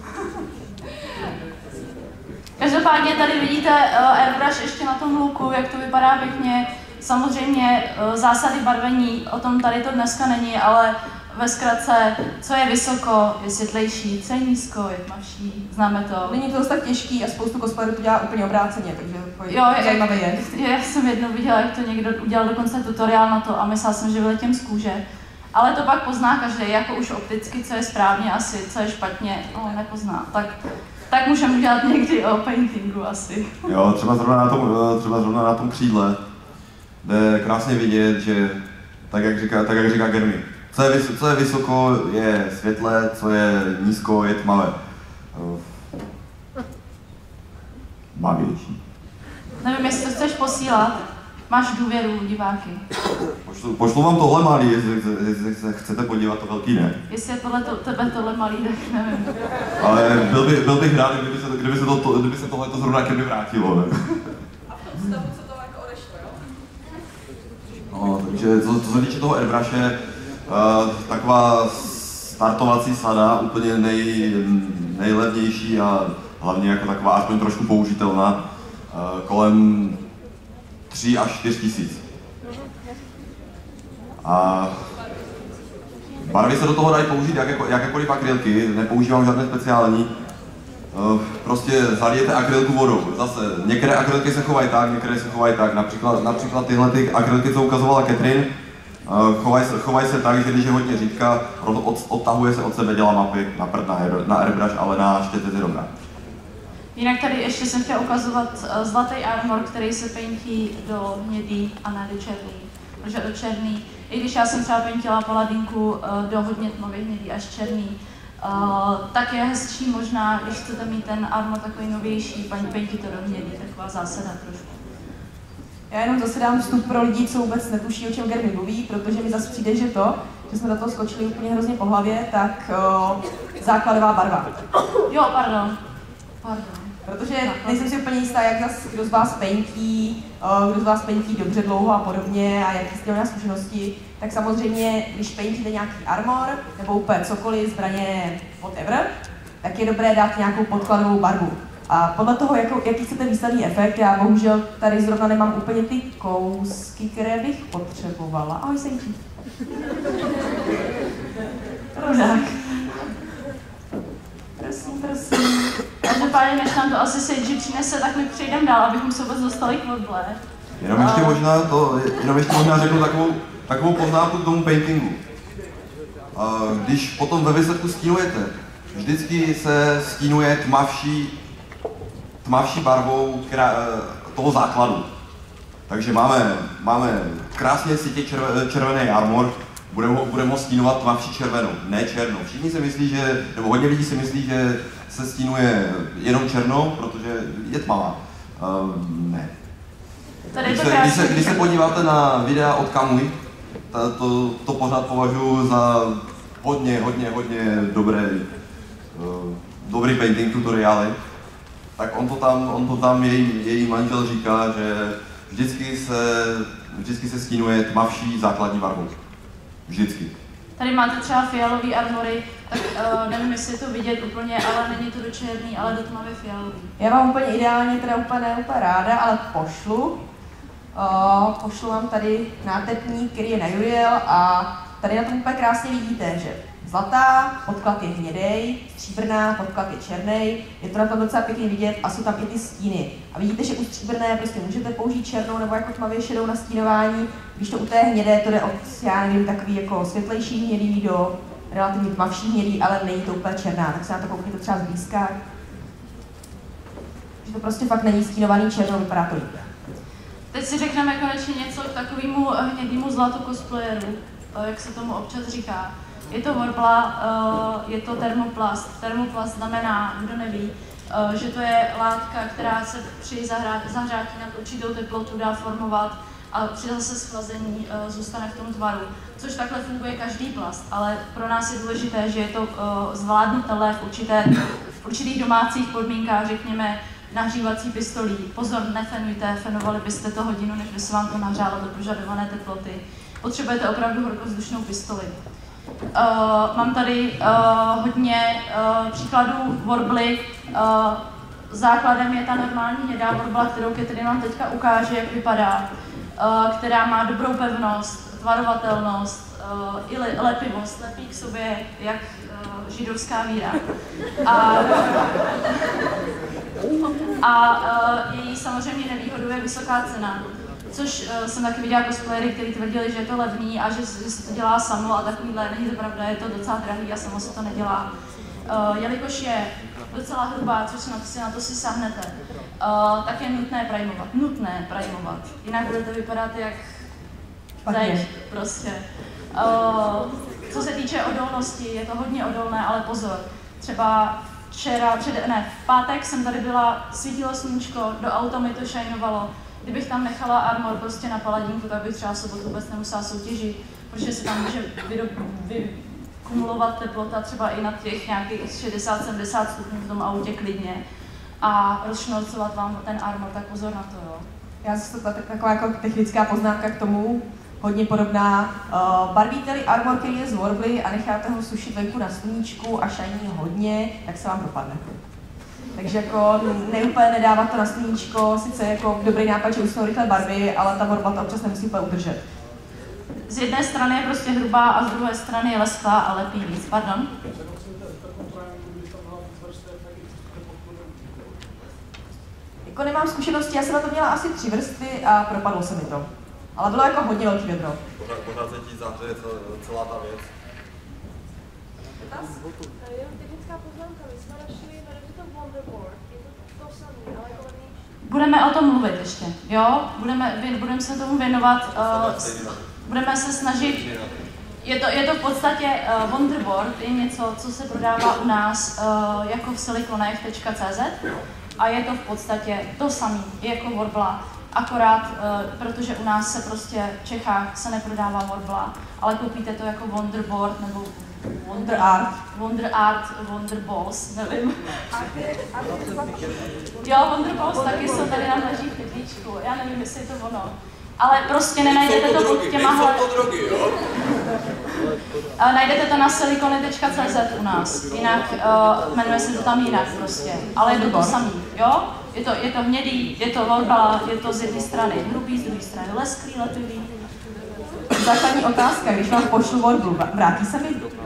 Každopádně tady vidíte airbrush ještě na tom luku, jak to vypadá pěkně. Samozřejmě zásady barvení, o tom tady to dneska není, ale ve zkratce, co je vysoko, je světlejší, co je nízko, je tmavší, známe to. Není to dost tak těžký a spoustu cosplayerů to dělá úplně obráceně, takže jo, zajímavé je. Já jsem jednou viděla, jak to někdo udělal dokonce tutoriál na to a myslela jsem, že vyletím z kůže. Ale to pak pozná každý, jako už opticky, co je správně asi, co je špatně, no nepozná. Tak můžeme udělat někdy o paintingu asi. Jo, třeba zrovna na tom křídle jde krásně vidět, že tak jak říká Germi, co je vysoko, je světle, co je nízko, je tmavé. Bavější. Nevím, jestli to chceš posílat. Máš důvěru diváky. Pošlu vám tohle malý, jestli se chcete podívat, to velký ne. Jestli je podle tebe tohle malý, tak nevím. Ale byl bych rád, kdyby se tohle zrovna ke mně vrátilo. Ne? A v stavu, co to jako odešlo, jo? No, takže co se týče toho airbrushe, taková startovací sada, úplně nejlevnější a hlavně jako taková aspoň trošku použitelná, kolem 3 až 4 tisíc. A barvy se do toho dají použít jakékoliv akrylky, nepoužívám žádné speciální. Prostě zalijete akrylku vodou. Zase, některé akrylky se chovají tak, některé se chovají tak. Například tyhle ty akrylky, co ukazovala Catherine, chovají se tak, že když je hodně řídka, odtahuje se od sebe, dělá mapy na prd na airbrush, ale na štětec je dobrá. Jinak tady ještě jsem chtěla ukazovat zlatý armor, který se paintí do hnědý a ne do černý. Protože do černý, i když já jsem třeba paintila paladinku do hodně tmavě hnědý až černý, tak je hezčí možná, když chcete mít ten armor takový novější, painti to do hnědý, taková zásada trošku. Já jenom zase dám vstup pro lidi, co vůbec netuší, o čem Germi mluví, protože mi zase přijde, že že jsme do toho skočili úplně hrozně po hlavě, tak základová barva. Jo, pardon. Protože nejsem si úplně jistá, jak zase, kdo z vás paintí dobře dlouho a podobně a jaký jste měli zkušenosti, tak samozřejmě, když paintíte nějaký armor nebo úplně cokoliv, zbraně, whatever, tak je dobré dát nějakou podkladovou barvu. A podle toho, jaký chcete výsledný efekt, já bohužel tady zrovna nemám úplně ty kousky, které bych potřebovala. Ahoj, Senčí. Rodák. Prosím. Každopádně, než nám to asi Seiji přinese, tak my přejdeme dál, abychom se vůbec dostali k vodble. Jenom ještě možná řeknu takovou poznámku k tomu paintingu. Když potom ve výsledku stínujete, vždycky se stínuje tmavší barvou toho základu. Takže máme krásně sítě červený armor, budeme ho stínovat tmavší červenou, ne černou. Všichni si myslí, nebo hodně lidí si myslí, že se stínuje jenom černou, protože je tmavá. Ne. Když se podíváte na videa od Kamui, to pořád považuji za hodně dobrý painting tutoriály, tak on to tam její manžel říká, že vždycky se stínuje tmavší základní barvou. Vždycky. Tady máte třeba fialový armory, tak nevím, jestli je to vidět úplně, ale není to do černý, ale do tmavě fialový. Já mám úplně ideálně, teda úplně ráda, ale pošlu vám tady nátepník, který je na Uriel a tady na tom úplně krásně vidíte, že zlatá, podklad je hnědej, stříbrná, podklad je černý, je to na tom docela pěkně vidět a jsou tam i ty stíny. A vidíte, že u stříbrné prostě můžete použít černou nebo jako tmavě šedou na stínování, když to u té hnědé to jde od, já nevím, takový jako světlejší hnědý do relativně tmavší hnědý, ale není to úplně černá, tak se na to koukněte třeba zblízka. Že to prostě fakt není stínovaný černou, vypadá to líp. Teď si řekneme konečně něco k takovému hnědému zlatu cosplayeru, jak se tomu občas říká. Je to Worbla, je to termoplast. Termoplast znamená, kdo neví, že to je látka, která se při zahřátí nad určitou teplotu dá formovat a při zase schlazení zůstane v tom tvaru. Což takhle funguje každý plast, ale pro nás je důležité, že je to zvládnutelné v určitých domácích podmínkách, řekněme, nahřívací pistolí. Pozor, nefenujte, fenovali byste to hodinu, než by se vám to nahřálo do požadované teploty. Potřebujete opravdu horkozdušnou pistoli. Mám tady hodně příkladů Worbly. Základem je ta normální hnědá Worbla, kterou Kateřina vám teďka ukáže, jak vypadá, která má dobrou pevnost, tvarovatelnost, i lepivost, lepí k sobě jak židovská víra. A její samozřejmě nevýhodou je vysoká cena. Což jsem taky viděla cosplayery, kteří tvrdili, že je to levný a že se to dělá samo a takovýhle, není to pravda, je to docela drahý a samo se to nedělá. Jelikož je docela hrubá, což na to si sáhnete, tak je nutné primovat. Jinak budete vypadat jak zeď prostě. Co se týče odolnosti, je to hodně odolné, ale pozor, třeba v pátek jsem tady byla, svítilo sluníčko, do auta mi to shinovalo. Kdybych tam nechala armor prostě na paladínku, tak bych třeba sobotu vůbec nemusela soutěžit, protože se tam může vykumulovat teplota třeba i na těch nějakých 60-70 stupňů v tom autě klidně a rozšnorcovat vám ten armor, tak pozor na to, jo. Já zase taková jako technická poznámka k tomu, hodně podobná. Barvíte-li armor, který je z Worbly a necháte ho sušit venku na sluníčku a shiny hodně, tak se vám propadne. Takže jako neúplně nedávat to na sluníčko, sice jako dobrý nápad, že už jsou rychlé barvy, ale ta Worbla to občas nemusí úplně udržet. Z jedné strany je prostě hrubá a z druhé strany je lesklá a lepí víc. Pardon? Jako nemám zkušenosti, já jsem na to měla asi 3 vrstvy a propadlo se mi to. Ale bylo jako hodně velký vědro. Pořád se ti zahřeje celá ta věc. Jenom technická poznámka, my jsme našli, jmenuje to Wonderboard, je to samé, ale jako levnější. Budeme o tom mluvit ještě, jo? Budeme se tomu věnovat, budeme se snažit, je to v podstatě Wonderboard, je něco, co se prodává u nás jako v silikonech.cz a je to v podstatě to samé jako Worbla, akorát, protože u nás se prostě v Čechách se neprodává Worbla, ale koupíte to jako Wonderboard nebo Wonder Art, Wonderballs, nevím. Jo, Wonderballs taky jsou tady nám leží v pytlíčku, já nevím, jestli je to ono. Ale prostě nenajdete to pod těmahle... Najdete to na silikony.cz u nás, jinak jmenuje se to tam jinak prostě, ale je to samý, jo? Je to hnědý, je to Worbla, je to z jedné strany hrubý, z druhé strany lesklý, lepivý. Základní otázka, když vám pošlu Worblu, vrátí se mi?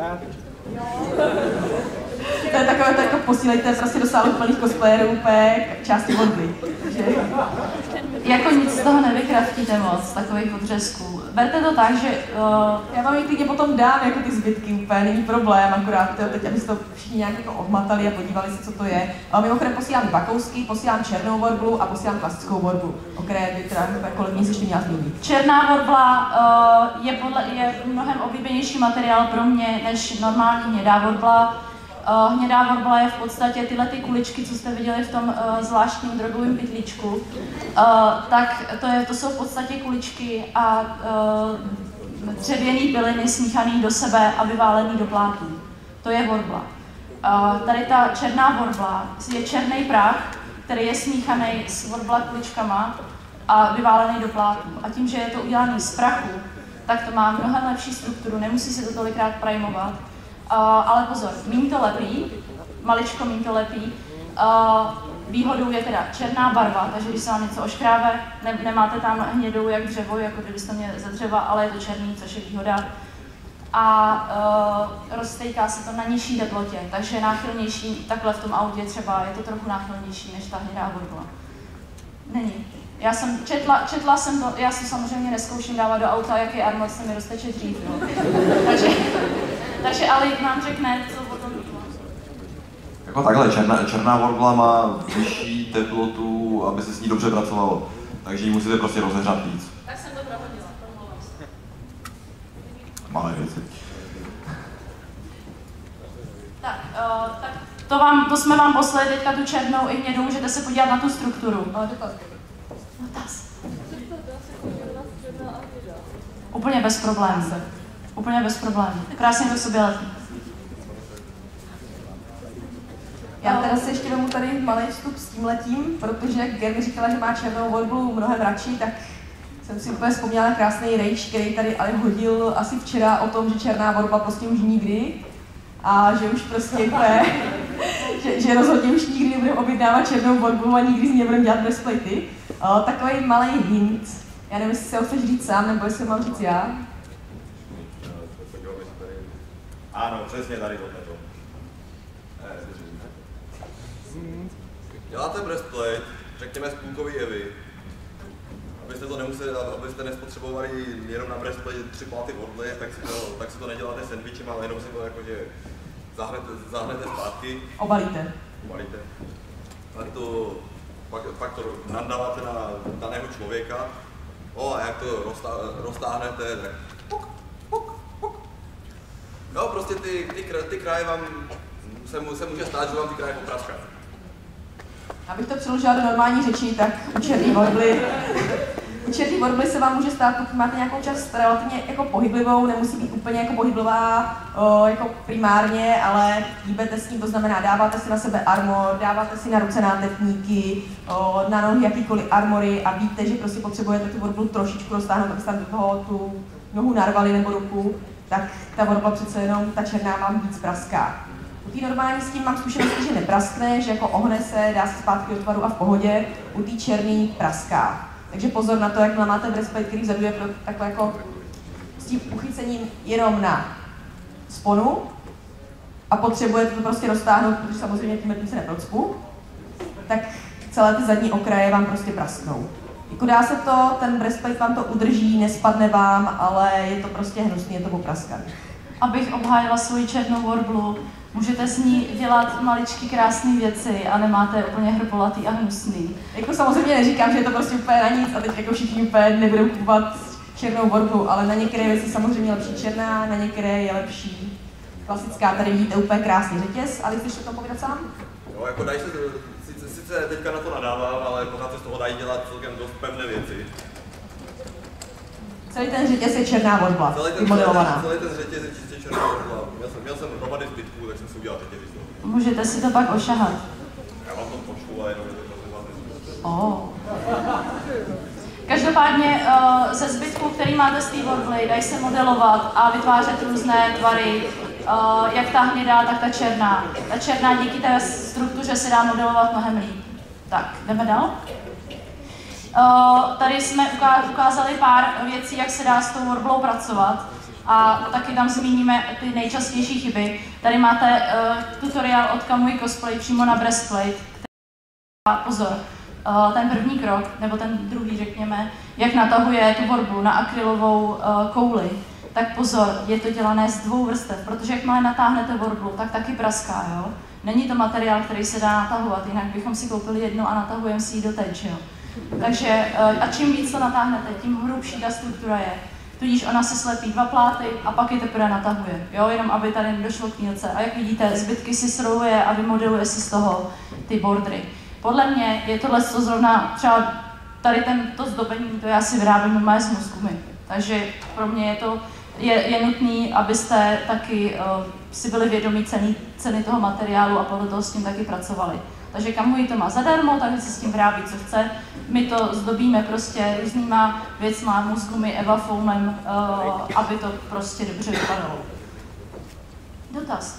To je takové, to jako posílejte prostě do sálu plných cosplayerů úplně části Worbly. Jako nic z toho nevykraftíte moc, takových odřezků. Berte to tak, že... Já vám ji klidně potom dám, jako ty zbytky, úplně není problém, akorát teď, aby si to všichni nějak jako odmatali a podívali se, co to je. Ale mimochodem posílám 2 kousky, posílám černou Worblu a posílám klasickou Worblu, o které by teda kolegyně se ještě měla zmínit. Černá Worbla je mnohem oblíbenější materiál pro mě než normální hnědá Worbla. Hnědá vorbla je v podstatě tyhle ty kuličky, co jste viděli v tom zvláštním drogovém pytlíčku, tak to jsou v podstatě kuličky a dřevěný byliny smíchaný do sebe a vyválený do plátů. To je vorbla. Tady ta černá vorbla je černý prach, který je smíchaný s vorbla kuličkama a vyválený do plátů. A tím, že je to udělané z prachu, tak to má mnohem lepší strukturu, nemusí se to tolikrát primovat. Ale pozor, míň to lepí, maličko míň to lepí. Výhodou je teda černá barva, takže když se vám něco oškrábe, nemáte tam hnědou jak dřevo, jako kdybyste měli ze dřeva, ale je to černý, což je výhoda. A rozstejká se to na nižší teplotě, takže je náchylnější, takhle v tom autě třeba je to trochu náchylnější než ta hnědá vorbla. Není. Já jsem četla jsem to, já si samozřejmě neskouším dávat do auta, jaký armor se mi rozteče dřív, jo. Takže Ale nám řekne, co o tom bylo. Jako takhle, černá vorbla má vyšší teplotu, aby se s ní dobře pracovalo, takže ji musíte prostě rozehřát víc. Tak jsem to prohodila, pomlouvám se. Malé věci. Tak to jsme vám poslali teďka tu černou i hnědou, můžete se podívat na tu strukturu. Dotaz. Úplně bez problémů. Úplně bez problémů. Krásně to sobě letí. Já teda se ještě domů tady malý vstup s tímhletím, protože jak Ger mi říkala, že má černou vorblu mnohem radši, tak jsem si úplně vzpomněla na krásný rage, který tady ale hodil asi včera o tom, že černá vorba prostě už nikdy a že už prostě úplně, že rozhodně už nikdy nebudeme objednávat černou vorbu a nikdy z ní nebudeme dělat breastplaty. Takový malý hint, já nevím, jestli se ho chceš říct sám, nebo jestli mám říct já. Ano, přesně tady tohle. Děláte breastplate, řekněme z půlkový Evy, abyste to nemuseli, abyste nespotřebovali jenom na breastplate 3 pláty vodly, tak si to neděláte sandwichem, ale jenom si to jakože zahnete zpátky. Obalíte. Pak to nandáváte na daného člověka. A jak to roztáhnete, tak puk. Jo, prostě ty kraje vám se může stát, že vám ty kraje popraskají. Abych to přeložila do normální řeči, tak u černý vorbly se vám může stát, pokud máte nějakou část relativně jako pohyblivou, nemusí být úplně jako pohyblivá jako primárně, ale hýbete s tím, to znamená dáváte si na sebe armor, dáváte si na ruce nátetníky, na nohy jakýkoliv armory a víte, že prostě potřebujete tu vorblu trošičku roztáhnout, abyste tam do toho tu nohu narvali nebo ruku, tak ta vorbla přece jenom, ta černá vám víc praská. U té normální s tím mám zkušenosti, že nepraskne, že jako ohne se, dá se zpátky do tvaru a v pohodě, u té černý praská. Takže pozor na to, jak máte breastplate, který vzadu je takhle jako s tím uchycením jenom na sponu a potřebujete to prostě roztáhnout, protože samozřejmě tím se neprocpu, tak celé ty zadní okraje vám prostě prasknou. Jako dá se to, ten breastplate vám to udrží, nespadne vám, ale je to prostě hnusný, je to popraskaný. Abych obhájila svoji černou vorblu, můžete s ní dělat maličky krásné věci a nemáte úplně hrbolatý a hnusný. Jako samozřejmě neříkám, že je to prostě úplně na nic a teď jako všichni úplně nebudou kupovat černou vorblu, ale na některé věci samozřejmě lepší černá, na některé je lepší klasická. Tady vidíte úplně krásný řetěz, ale chceš o tom povídat sám? Jo, jako dají se, sice teďka na to nadávám, ale pořád se z toho dají dělat celkem dost pevné věci. Celý ten řetěz je černá vorbla, vymodelovaná. Celý ten řetěz je čistě černá vorbla. Měl jsem hromady zbytků, tak jsem si udělal řetěz. Můžete si to pak ošahat. Já vám to pošlu a jenom Každopádně ze zbytků, který máte z té vorbly, dají se modelovat a vytvářet různé tvary, jak ta hnědá, tak ta černá. Ta černá díky té struktuře se dá modelovat mnohem líp. Tak, jdeme dál. Tady jsme ukázali pár věcí, jak se dá s tou vorblou pracovat. A taky tam zmíníme ty nejčastější chyby. Tady máte tutoriál od Kamui Cosplay přímo na breastplate. A pozor, ten první krok, nebo ten druhý řekněme, jak natahuje tu vorbu na akrylovou kouli, tak pozor, je to dělané z 2 vrstev, protože jakmile natáhnete vorbu, tak taky praská, jo? Není to materiál, který se dá natahovat, jinak bychom si koupili jednu a natahujeme si ji doteď, jo? Takže a čím víc to natáhnete, tím hrubší ta struktura je. Tudíž ona si slepí 2 pláty a pak je teprve natahuje, jo, jenom aby tady nedošlo k mílce. A jak vidíte, zbytky si srovuje a vymodeluje si z toho ty bordry. Podle mě je tohle zrovna třeba tady to zdobení, to já si vyrábím normálně z mozgumy. Takže pro mě je nutné, abyste taky si byli vědomí ceny toho materiálu a podle toho s tím taky pracovali. Takže Kamui to má zadarmo, takže si s tím vyrábí, co chce. My to zdobíme prostě různýma věcma, mozgumy, evafoamem, aby to prostě dobře vypadalo. Dotaz?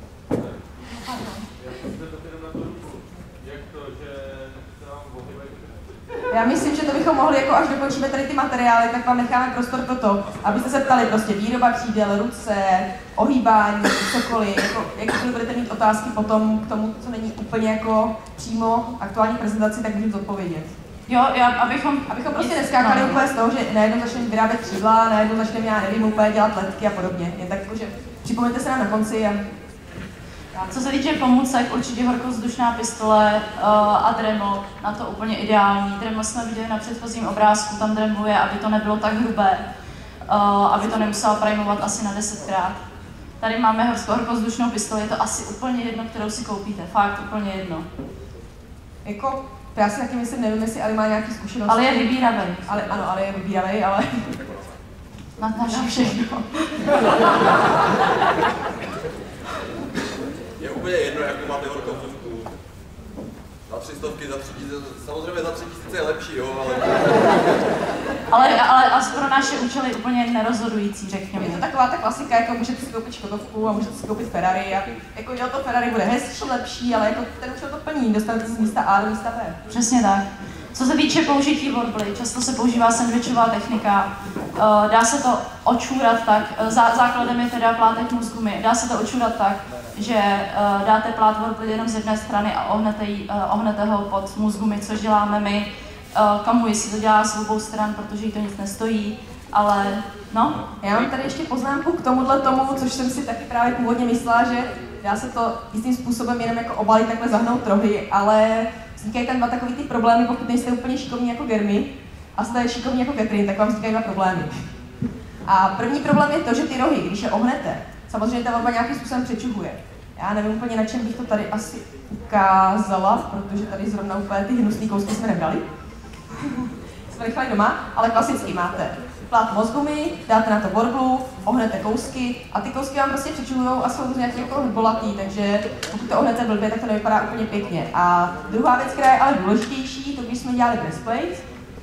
Já myslím, že to bychom mohli, jako až dokončíme tady ty materiály, tak vám necháme prostor pro to, abyste se ptali prostě výroba křídel, ruce, ohýbání, cokoliv, jako, jak budete mít otázky potom k tomu, co není úplně jako přímo aktuální prezentaci, tak můžu zodpovědět. Jo, abychom prostě neskákali úplně z toho, že najednou začneme vyrábět křídla, najednou začneme, já nevím, úplně dělat letky a podobně. Je tak jako, že připomeňte se nám na konci a... Co se týče pomůcek, určitě horkovzdušná pistole a Dremel, na to úplně ideální. Dremel jsme viděli na předchozím obrázku, tam dremluje, aby to nebylo tak hrubé, aby to nemuselo primovat asi na 10krát. Tady máme horkovzdušnou pistoli, je to asi úplně jedno, kterou si koupíte, fakt úplně jedno. Jako, já si taky myslím, nevím, jestli Ali má nějaký zkušenosti. Ale je vybíravý. Ano, ale je vybíravý, ale... Na všechno. Je úplně jedno, jakou máte horkovzdušku. Za 300, za 3000, samozřejmě za 3000 je lepší, jo, ale asi pro naše účely úplně nerozhodující, řekněme. Je to taková ta klasika, jako můžete si koupit Škodovku a můžete si koupit Ferrari a jako jo, to Ferrari bude hezčí, lepší, ale jako ten účel to plní, dostanete z místa A do místa B. Přesně tak. Co se týče použití Warbly, často se používá sandwichová technika. Dá se to očůrat tak, základem je teda plátek mozgumy, dá se to očůrat tak, že dáte plát Warbly jenom z jedné strany a ohnete ho pod mozgumy, což děláme my. Kamui si to dělá s obou stran, protože jí to nic nestojí, ale no. Já mám tady ještě poznámku k tomuhle tomu, což jsem si taky právě původně myslela, že dá se to jistým způsobem jenom jako obalit, takhle zahnout rohy, ale vznikají tam 2 takový ty problémy, pokud nejste úplně šikovní jako Germy a jste šikovní jako Catherine, tak vám vznikají 2 problémy. A první problém je to, že ty rohy, když je ohnete, samozřejmě ta volba nějakým způsobem přečuhuje. Já nevím úplně, na čem bych to tady asi ukázala, protože tady zrovna úplně ty hnusný kousky jsme nebrali. Jsme nechali doma, ale klasicky máte plát mozgumy, dáte na to Warblu, ohnete kousky a ty kousky vám prostě přečuhujou a jsou nějaký jako bolatý, takže pokud to ohnete blbě, tak to nevypadá úplně pěkně. A druhá věc, která je ale důležitější, to když jsme dělali breastplate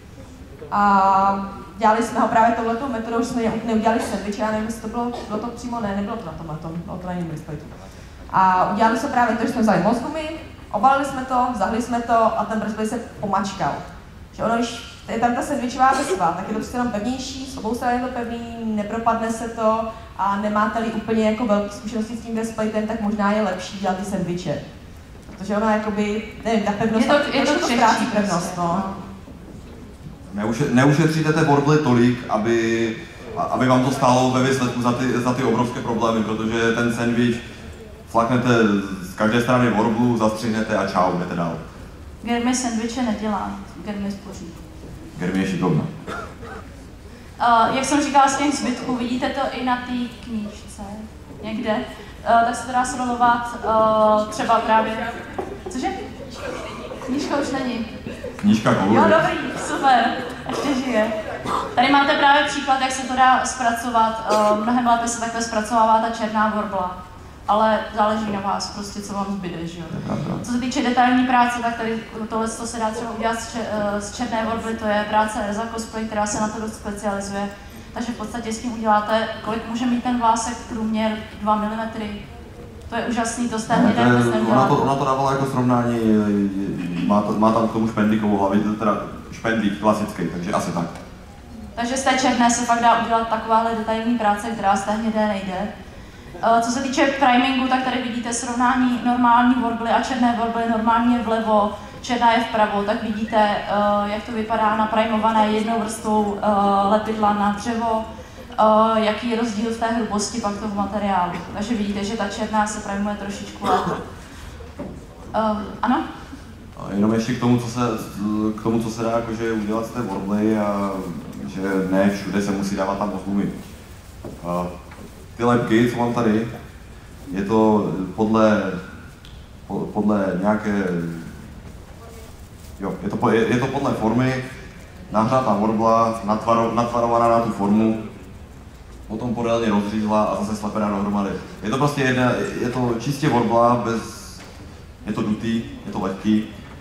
a dělali jsme ho právě touhletou metodou, že jsme neudělali sandwich, já nevím, jestli to bylo to přímo, nebylo to na tomhletom, bylo to na jiném breastplate. A udělali jsme právě to, že jsme vzali mozgumy, obalili jsme to, zahli jsme to a ten breastplate se pomačkal. Že ono, když je tam ta sandwichová vrstva, tak je to prostě jenom pevnější, s obou stran je to pevný, nepropadne se to a nemáte-li úplně jako velké zkušenosti s tím breastplatem, tak možná je lepší dělat ty sandwiche. Protože ona jakoby, nevím, ta pevnost, je to ztrácí pevnost, no. Neušetříte té Warbly tolik, aby vám to stálo ve výsledku za ty obrovské problémy, protože ten sandwich flaknete z každé strany Warblu, zastřihnete a čau, jdete dál. Germy sandwiche nedělá, Germy spoří. Germy je šikovná. Jak jsem říkala z těch zbytků, vidíte to i na té knížce někde, tak se to dá srolovat třeba právě... Cože? Knížka už není. Knížka koluje. Jo, dobrý, super, ještě žije. Tady máte právě příklad, jak se to dá zpracovat. Mnohem lépe se takhle zpracovává ta černá Warbla. Ale záleží na vás, prostě co vám zbyde, že jo. Co se týče detailní práce, tak tady tohle se dá třeba udělat z černé Warbly, to je práce Erza Cosplay, která se na to dost specializuje. Takže v podstatě s tím uděláte, kolik může mít ten vlásek průměr 2 mm. To je úžasný, to jste hnědé vůbec neuděláte. Ona to dávala jako srovnání, má tam k tomu špendlíkovou hlavi, teda špendlík klasický, takže asi tak. Takže z té černé se fakt dá udělat takováhle detailní práce, která z té hnědé nejde. Co se týče primingu, tak tady vidíte srovnání normální Warbly a černé Warbly, normální je vlevo, černá je vpravo, tak vidíte, jak to vypadá naprimované jednou vrstvou lepidla na dřevo, jaký je rozdíl v té hrubosti pak toho materiálu. Takže vidíte, že ta černá se primuje trošičku lépe. Ano? A jenom ještě k tomu, co se dá jakože udělat z té Warbly a že ne všude se musí dávat tam mozgumy. Ty lebky, co mám tady, je to podle nějaké, jo, je to podle formy, nahřátá vorbla, natvarovaná na tu formu, potom podélně rozřízla a zase slepená dohromady. Je to prostě je to čistě vorbla, je to dutý, je to lehký.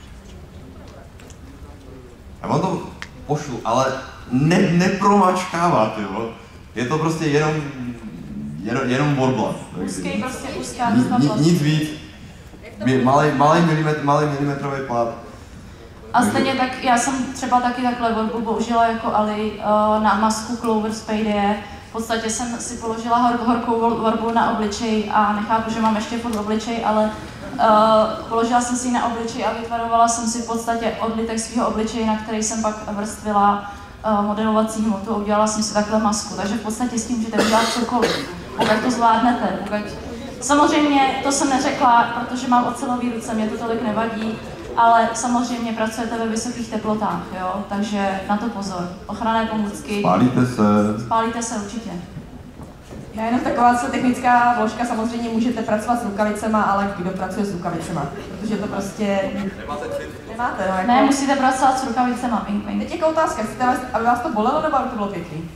Já vám to pošlu, ale nepromačkávat, jo. Je to prostě jenom vorbla. Úzký, prostě úzká nic víc. Malý milimetrový plát. A stejně tak, já jsem třeba taky takhle vorblu použila jako Ali na masku Clover Spade. V podstatě jsem si položila horkou vorblu na obličej a nechápu, že mám ještě furt obličej, ale položila jsem si ji na obličej a vytvarovala jsem si v podstatě odlitek svého obličeje, na který jsem pak vrstvila modelovací hmotu a udělala jsem si takhle masku. Takže v podstatě s tím můžete udělat cokoliv, pokud to zvládnete. Samozřejmě to jsem neřekla, protože mám ocelový ruce, mě to tolik nevadí, ale samozřejmě pracujete ve vysokých teplotách, jo? Takže na to pozor. Ochranné pomůcky. Spálíte se určitě. Já jenom taková technická vložka, samozřejmě můžete pracovat s rukavicema, ale kdo pracuje s rukavicema? Protože to prostě... Nemáte, no jako... Ne, musíte pracovat s rukavicema, ping, ping. Teď jako otázka, chcete, aby vás to bolelo, nebo aby to bylo pěkný?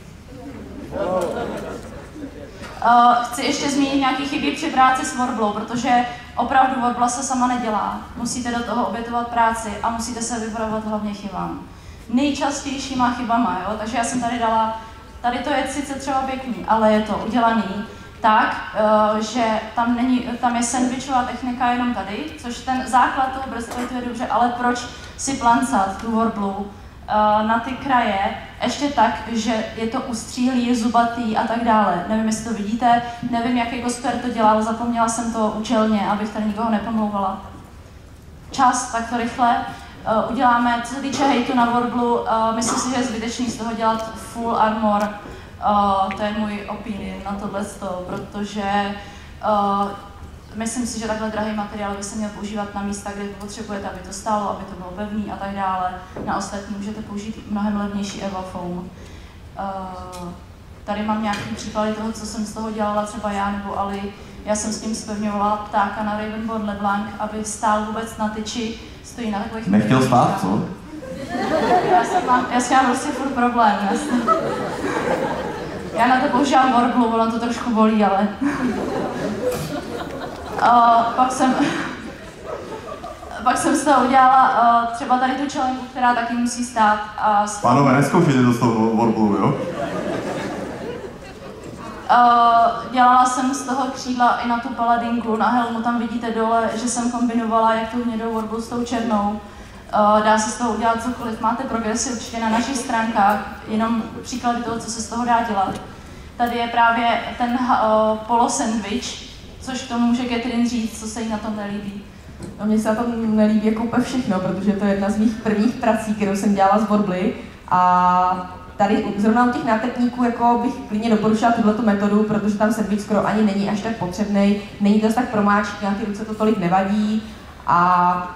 Chci ještě zmínit nějaké chyby při práci s vorblou, protože opravdu vorbla se sama nedělá. Musíte do toho obětovat práci a musíte se vyvarovat hlavně chybám. Nejčastějšíma chybama, jo? Takže já jsem tady dala, tady to je sice třeba pěkný, ale je to udělaný tak, že tam je sandwichová technika jenom tady, což ten základ toho breastplate je dobře, ale proč si plancat tu vorblu na ty kraje, ještě tak, že je to ustříhlý, zubatý a tak dále. Nevím, jestli to vidíte, nevím, jaký Gosper to dělal, zapomněla jsem to účelně, abych tady nikoho nepomlouvala. Čas, tak to rychle uděláme. Co se týče hejtu na vorblu, myslím si, že je zbytečný z toho dělat full armor. To je můj opinion na tohleto, protože myslím si, že takhle drahý materiál by se měl používat na místa, kde potřebujete, aby to stálo, aby to bylo pevný a tak dále. Na ostatní můžete použít mnohem levnější Evafoam. Tady mám nějaký příklady toho, co jsem z toho dělala třeba já nebo Ali. Já jsem s tím zpevňovala ptáka na Ravenboard LeBlanc, aby stál vůbec na tyči, stojí na takových... Nechtěl stát, co? Já s mám prostě furt problém. Já na to používám vorblu, ono to trošku bolí, ale... Pak jsem z toho udělala třeba tady tu čelenku, která taky musí stát. Pánové, nezkoušejte to s tou vorblu, jo? Dělala jsem z toho křídla i na tu paladinku, na helmu tam vidíte dole, že jsem kombinovala jak tu hnědou vorblu s tou černou. Dá se z toho udělat cokoliv, máte progresy určitě na našich stránkách, jenom příklady toho, co se z toho dá dělat. Tady je právě ten polo sandwich, což k tomu může Catherine říct, co se jí na tom nelíbí. No, mně se na tom nelíbí jako úplně všechno, protože to je jedna z mých prvních prací, kterou jsem dělala z vorbly. A tady zrovna u těch nátepníků jako bych klidně doporučila tuto metodu, protože tam sandwich skoro ani není až tak potřebný, není to tak promáčky, na ty ruce to tolik nevadí. A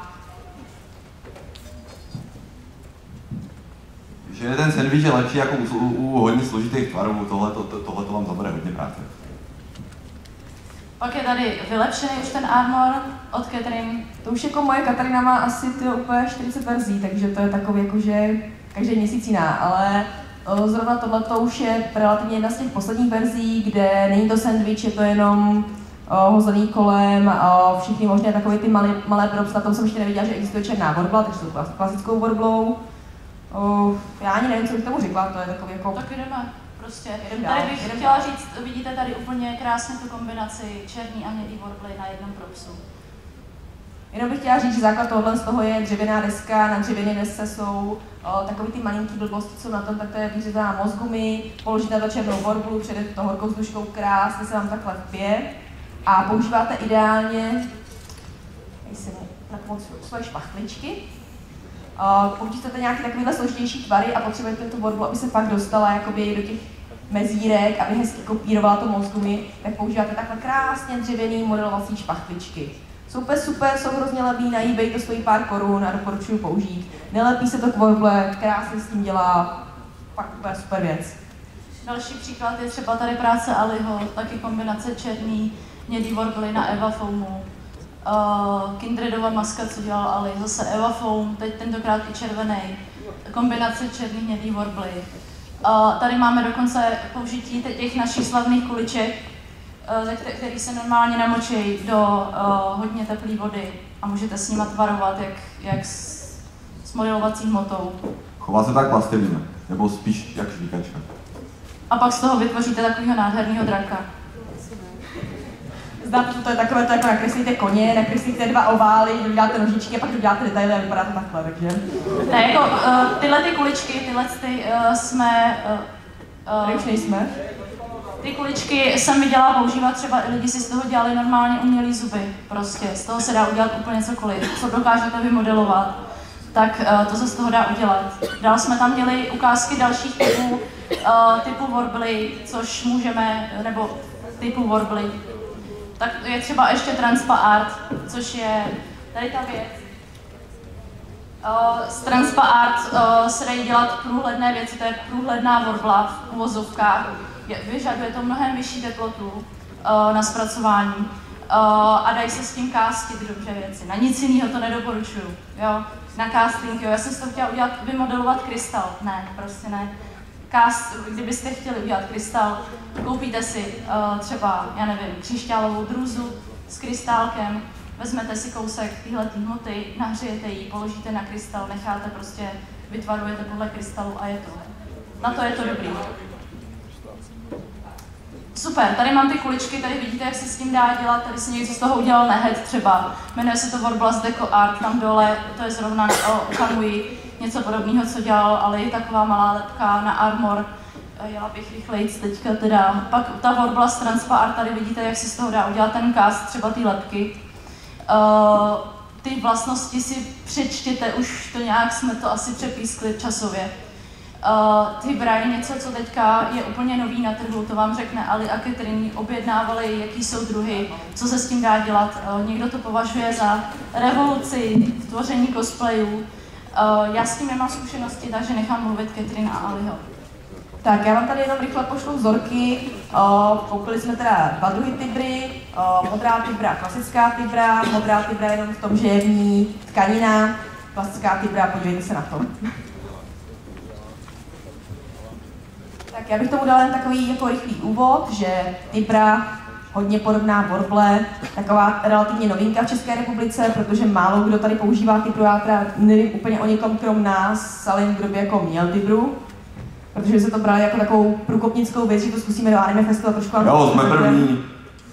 že ten sandwich je lepší jako u hodně složitých tvarů, tohle vám zabere hodně práce. Pak je tady vylepšený už ten armor od Catherine. To už jako moje Katarina má asi úplně 40 verzí, takže to je takový jakože každý měsíc jiná, ale zrovna tohleto už je relativně jedna z těch posledních verzí, kde není to sandwich, je to jenom hozený kolem, všichni možné takové ty malé props, na tom jsem ještě neviděla, že existuje černá vorbla, takže jsou klasickou vorblou. Já ani nevím, co bych tomu řekla, to je takový jako... Tak jdeme, prostě. Tady bych chtěla říct, vidíte tady úplně krásně tu kombinaci černý a hnědý vorbly na jednom propsu. Jenom bych chtěla říct, že základ tohle z toho je dřevěná deska, na dřevěné desce jsou takový ty malinký blbosti, co na tom, tak to je vyřezaná mozgumy, položíte na to černou vorblu, předete to horkou vzduškou, krásně se vám takhle vpije a používáte ideálně na pomoc svoje špachtličky. Pokud chcete nějaké takovéhle složitější tvary a potřebujete tu vorblu, aby se fakt dostala jakoby do těch mezírek, aby hezky kopírovala to mozgumy, tak používáte takhle krásně dřevěný modelovací špachtličky. Jsou úplně super, jsou hrozně levný, na eBay to stojí pár korun a doporučuji použít. Nelepí se to k vorble, krásně s tím dělá fakt úplně super věc. Další příklad je třeba tady práce Aliho, taky kombinace černý, hnědý warbly na Eva foamu. Kindredova maska, co dělal Ali, zase Eva foam, teď tentokrát i červený. Kombinace černý, hnědý warbly. Tady máme dokonce použití těch našich slavných kuliček, který se normálně namočí do hodně teplé vody a můžete s nimi tvarovat, jak s modelovací hmotou. Chová se tak plastilina, nebo spíš jak žvíkačka. A pak z toho vytvoříte takového nádherného draka. Znáte, to je takové, to jako nakreslíte koně, nakreslíte 2 ovály, doděláte nožičky a pak doděláte detaily a vypadá to takhle, takže... Ne, jako tyhle ty kuličky, jsme... Tady už nejsme. Ty kuličky jsem viděla používat, třeba i lidi si z toho dělali normálně umělý zuby, prostě. Z toho se dá udělat úplně cokoliv, co dokážete vymodelovat, tak to se z toho dá udělat. Dál jsme tam měli ukázky dalších typů warbly, což můžeme, nebo typů warbly. Tak je třeba ještě Transpa Art, což je tady ta věc. Z Transpa Art se dají dělat průhledné věci, to je průhledná warbla v uvozovkách. Vyžaduje to mnohem vyšší teplotu na zpracování a dají se s tím castit dobře věci. Na nic jiného to nedoporučuju. Jo? Na casting, jo. Já jsem si to chtěla udělat, vymodelovat krystal. Ne, prostě ne. Kdybyste chtěli udělat krystal, koupíte si třeba, já nevím, křišťálovou drůzu s krystálkem, vezmete si kousek téhletý hmoty, nahřejete ji, položíte na krystal, necháte prostě, vytvarujete podle krystalu a je to. Na to je to dobrý. Super, tady mám ty kuličky, tady vidíte, jak se s tím dá dělat, tady si někdo z toho udělal nehet třeba, jmenuje se to Warblast Deco Art, tam dole, to je zrovna Kamui, něco podobného, co dělal, ale i taková malá lepka na Armor, jela bych rychlejc teďka teda. Pak ta Warblast Transpa Art, tady vidíte, jak se z toho dá udělat ten cast, třeba ty lepky. Ty vlastnosti si přečtěte, už to nějak jsme to asi přepískli časově. Tibra je něco, co teďka je úplně nový na trhu, to vám řekne Ali a Catherine, objednávali, jaký jsou druhy, co se s tím dá dělat. Někdo to považuje za revoluci v tvoření cosplayů. Já s tím nemám zkušenosti, takže nechám mluvit Catherine a Aliho. Tak já vám tady jenom rychle pošlu vzorky. Koupili jsme teda 2 druhy tibry, modrá tibra, klasická tibra. Modrá tibra jenom v tom, že je v ní tkanina, klasická tibra, podívejte se na to. Tak já bych tomu dala jen takový jako rychlý úvod, že tibra hodně podobná warble, taková relativně novinka v České republice, protože málo kdo tady používá tibru, já teda nevím úplně o někom krom nás, ale jen kdo by jako měl tibru, protože se to brali jako takovou průkopnickou věc, že to zkusíme do Anime Festivalu trošku. Jo, jsme první.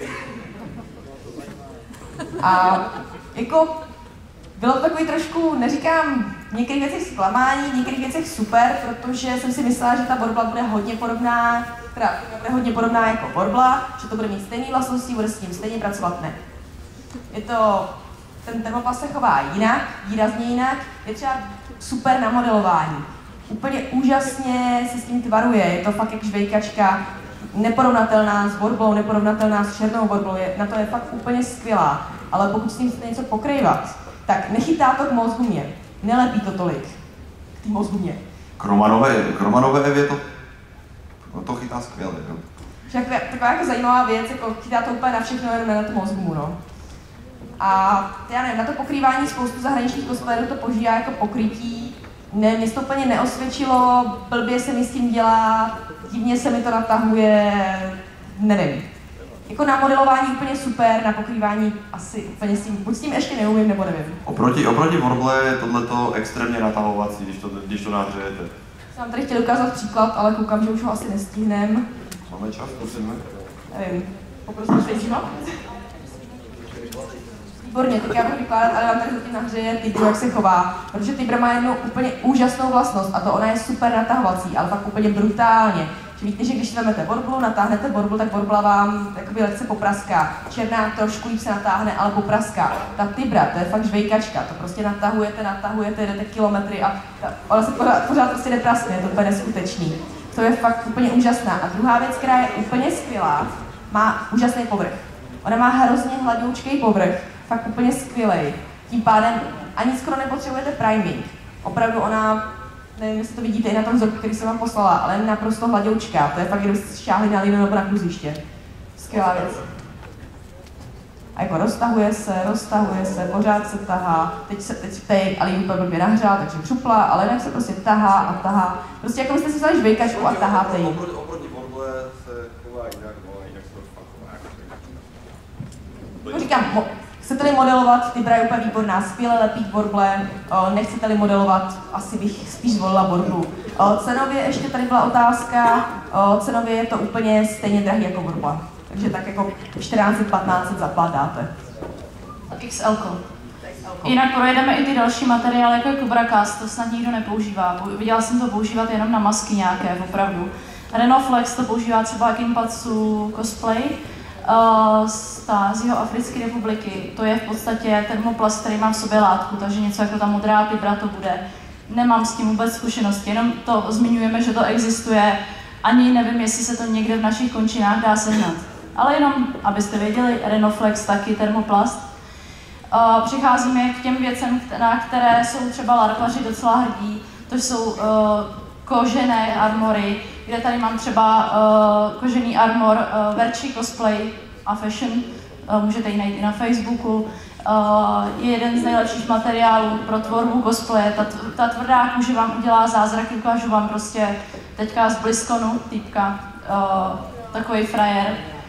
A jako bylo to takový trošku, neříkám, v některých věcech zklamání, v některých věcech super, protože jsem si myslela, že ta warbla bude hodně podobná, jako warbla, že to bude mít stejné vlastnosti, bude s tím stejně pracovat, ne. Je to, ten termoplast se chová jinak, výrazně jinak, je třeba super na modelování. Úplně úžasně se s tím tvaruje, je to fakt jak žvejkačka, neporovnatelná s warblou, neporovnatelná s černou warblou, na to je fakt úplně skvělá, ale pokud s tím chcete něco pokrývat, tak nechytá to k mozgumě, nelepí to tolik k té mozgumě. Kromanové Evě to chytá skvěle, jo. Taková jako zajímavá věc, jako chytá to úplně na všechno, jenom na tu mozgumu, no. A já nevím, na to pokrývání spoustu zahraničních cosplayerů to používá jako pokrytí. Ne, mě to úplně neosvědčilo, blbě se mi s tím dělá, divně se mi to natahuje, nevím. Jako na modelování úplně super, na pokrývání asi úplně s tím, buď s tím ještě neumím, nebo nevím. Oproti warble je tohleto extrémně natahovací, když to nahřejete. Jsem vám tady chtěl ukázat příklad, ale koukám, že už ho asi nestihnem. Máme čas, prosím. Nevím, poprosím svědčíma. Výborně, tak já budu vykládat, ale vám tady zatím nahřeje tibru, jak se chová, protože tibra má jednu úplně úžasnou vlastnost a to ona je super natahovací, ale fakt úplně brutálně. Že víte, že když vezmete warblu, natáhnete warblu, tak warbla vám jakoby lehce popraská. Černá trošku líp se natáhne, ale popraská. Ta tibra, to je fakt žvejkačka, to prostě natahujete, jdete kilometry a ona se pořád prostě nepraskne, je to úplně neskutečný. To je fakt úplně úžasná. A druhá věc, která je úplně skvělá, má úžasný povrch. Ona má hrozně hladoučký povrch, fakt úplně skvělej. Tím pádem ani skoro nepotřebujete priming. Opravdu ona nevím, jestli to vidíte i na tom vzorku, který jsem vám poslala, ale naprosto hladoučká. To je fakt, kdybyste šáhli na línu nebo na kluziště. Skvělá věc. A jako roztahuje se, pořád se tahá. Teď ale úplně blbě nahřál, takže křupla, ale jinak se prostě tahá a tahá. Prostě jako byste si vzali žvejkačku a taháte ji. Oproti Worble se chová jinak, jinak se to fakt chová. Říkám, chcete-li modelovat, ty je úplně výborná, skvěle lepí Worble, nechcete-li modelovat, asi bych spíš zvolila Worble. Cenově ještě tady byla otázka, cenově je to úplně stejně drahý jako Worble. Takže tak jako 1400-1500 zapládáte. XL. Jinak projedeme i ty další materiály, jako je Cobra Cast, to snad nikdo nepoužívá. Viděla jsem to používat jenom na masky nějaké, opravdu. Renoflex to používá třeba Kinpatsu Cosplay z Jihoafrické republiky. To je v podstatě termoplast, který má v sobě látku, takže něco jako ta modrá fibra to bude. Nemám s tím vůbec zkušenosti, jenom to zmiňujeme, že to existuje. Ani nevím, jestli se to někde v našich končinách dá sehnat. Ale jenom, abyste věděli, Renoflex taky termoplast. Přicházíme k těm věcem, na které jsou třeba larpaři docela hrdí. To jsou kožené armory, kde tady mám třeba kožený armor Verchi Cosplay a Fashion. Můžete ji najít i na Facebooku. Je jeden z nejlepších materiálů pro tvorbu cosplaye. Ta tvrdá kůže vám udělá zázraky, ukážu vám prostě teďka z BlizzConu, týpka, takový frajer.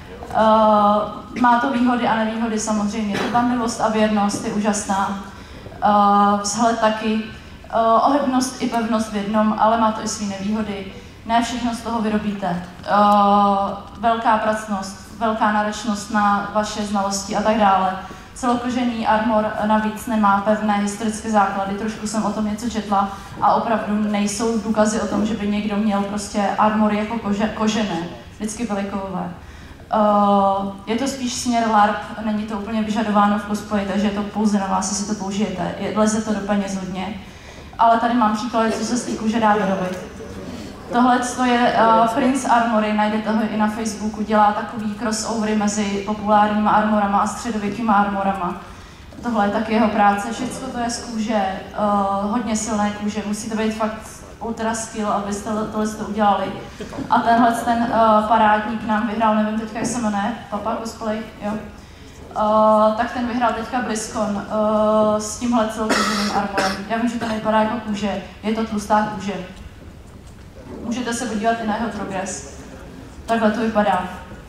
Má to výhody a nevýhody samozřejmě. Trvanlivost a věrnost je úžasná. Vzhled taky. Ohebnost i pevnost v jednom, ale má to i své nevýhody. Ne všechno z toho vyrobíte. Velká pracnost, velká náročnost na vaše znalosti a tak dále. Celokožený armor navíc nemá pevné historické základy, trošku jsem o tom něco četla a opravdu nejsou důkazy o tom, že by někdo měl prostě armory jako kožené, vždycky byly kovové. Je to spíš směr LARP, není to úplně vyžadováno v cosplayi, takže je to pouze na vás, jestli to použijete. Leze to do peněz hodně, ale tady mám příklady, co se z té kůže dá vyrobit. Tohle je Prince Armory, najdete ho i na Facebooku, dělá takový crossovery mezi populárníma armorama a středověkýma armorama. Tohle je taky jeho práce, všechno to je z kůže, hodně silné kůže, musí to být fakt ultra skill, abyste tohle udělali. A tenhle parádník nám vyhrál, nevím teďka, jak se jmenuje, Papa Cosplay, jo. Tak ten vyhrál teďka BlizzCon s tímhle celokoženým armorem. Já vím, že to nevypadá jako kůže, je to tlustá kůže. Můžete se podívat i na jeho progres. Takhle to vypadá.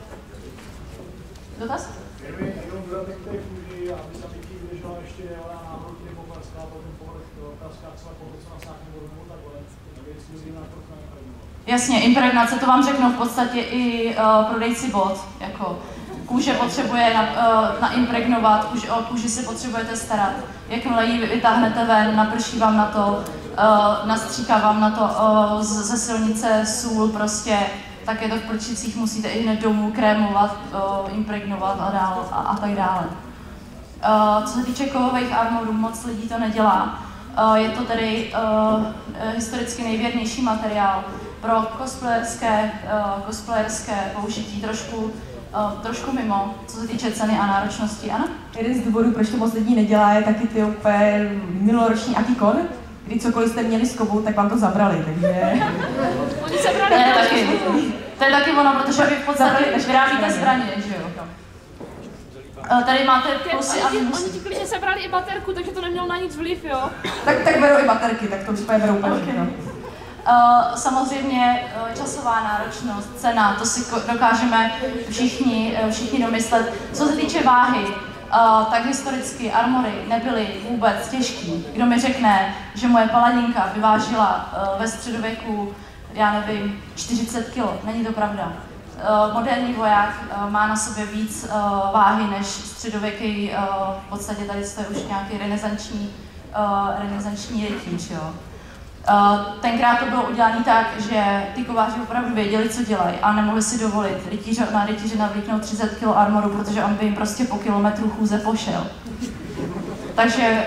Dotaz? Kdyby někdo byl těch kůži, aby se tím vyžila ještě na náhodou nebo klaská, potom povrch klaská, celé po to, co na státní vodnou, takhle, tak je exkluzivní na trochu neimpregnoval. Jasně, impregnace, to vám řeknou v podstatě i prodejci bot, jako kůže potřebuje naimpregnovat, o kůži si potřebujete starat. Jakmile ji vytáhnete ven, naprší vám na to, nastříká vám na to ze silnice sůl prostě, tak je to v prčicích, musíte i hned domů krémovat, impregnovat a tak dále. Co se týče kovových armorů, moc lidí to nedělá. Je to tedy historicky nejvěrnější materiál pro cosplayerské použití, trošku mimo, co se týče ceny a náročnosti, ano? Jeden z důvodů, proč to moc lidí nedělá, je taky ty úplně minuloroční Akikon, kdy cokoliv jste měli z kovu, tak vám to zabrali, takže... Oni sebrali taky. To je taky ono, protože vy v podstatě vyrábíte zbraně, že jo? Tady máte plusy a minusy. Oni ti klidně sebrali i baterku, takže to nemělo na nic vliv, jo? Tak berou i baterky, tak to případně berou úplně všechno. Samozřejmě časová náročnost, cena, to si dokážeme všichni domyslet. Co se týče váhy, tak historicky armory nebyly vůbec těžký. Kdo mi řekne, že moje paladinka vyvážila ve středověku, já nevím, 40 kg, není to pravda. Moderní voják má na sobě víc váhy než středověký, v podstatě tady je už nějaký renesanční rytíř, jo. Tenkrát to bylo udělané tak, že ty kováři opravdu věděli, co dělají a nemohli si dovolit na rytíře navlíknout 30 kg armoru, protože on by jim prostě po kilometru chůze pošel. Takže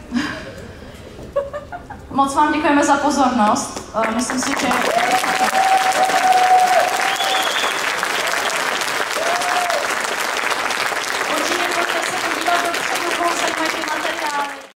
moc vám děkujeme za pozornost. Myslím si, že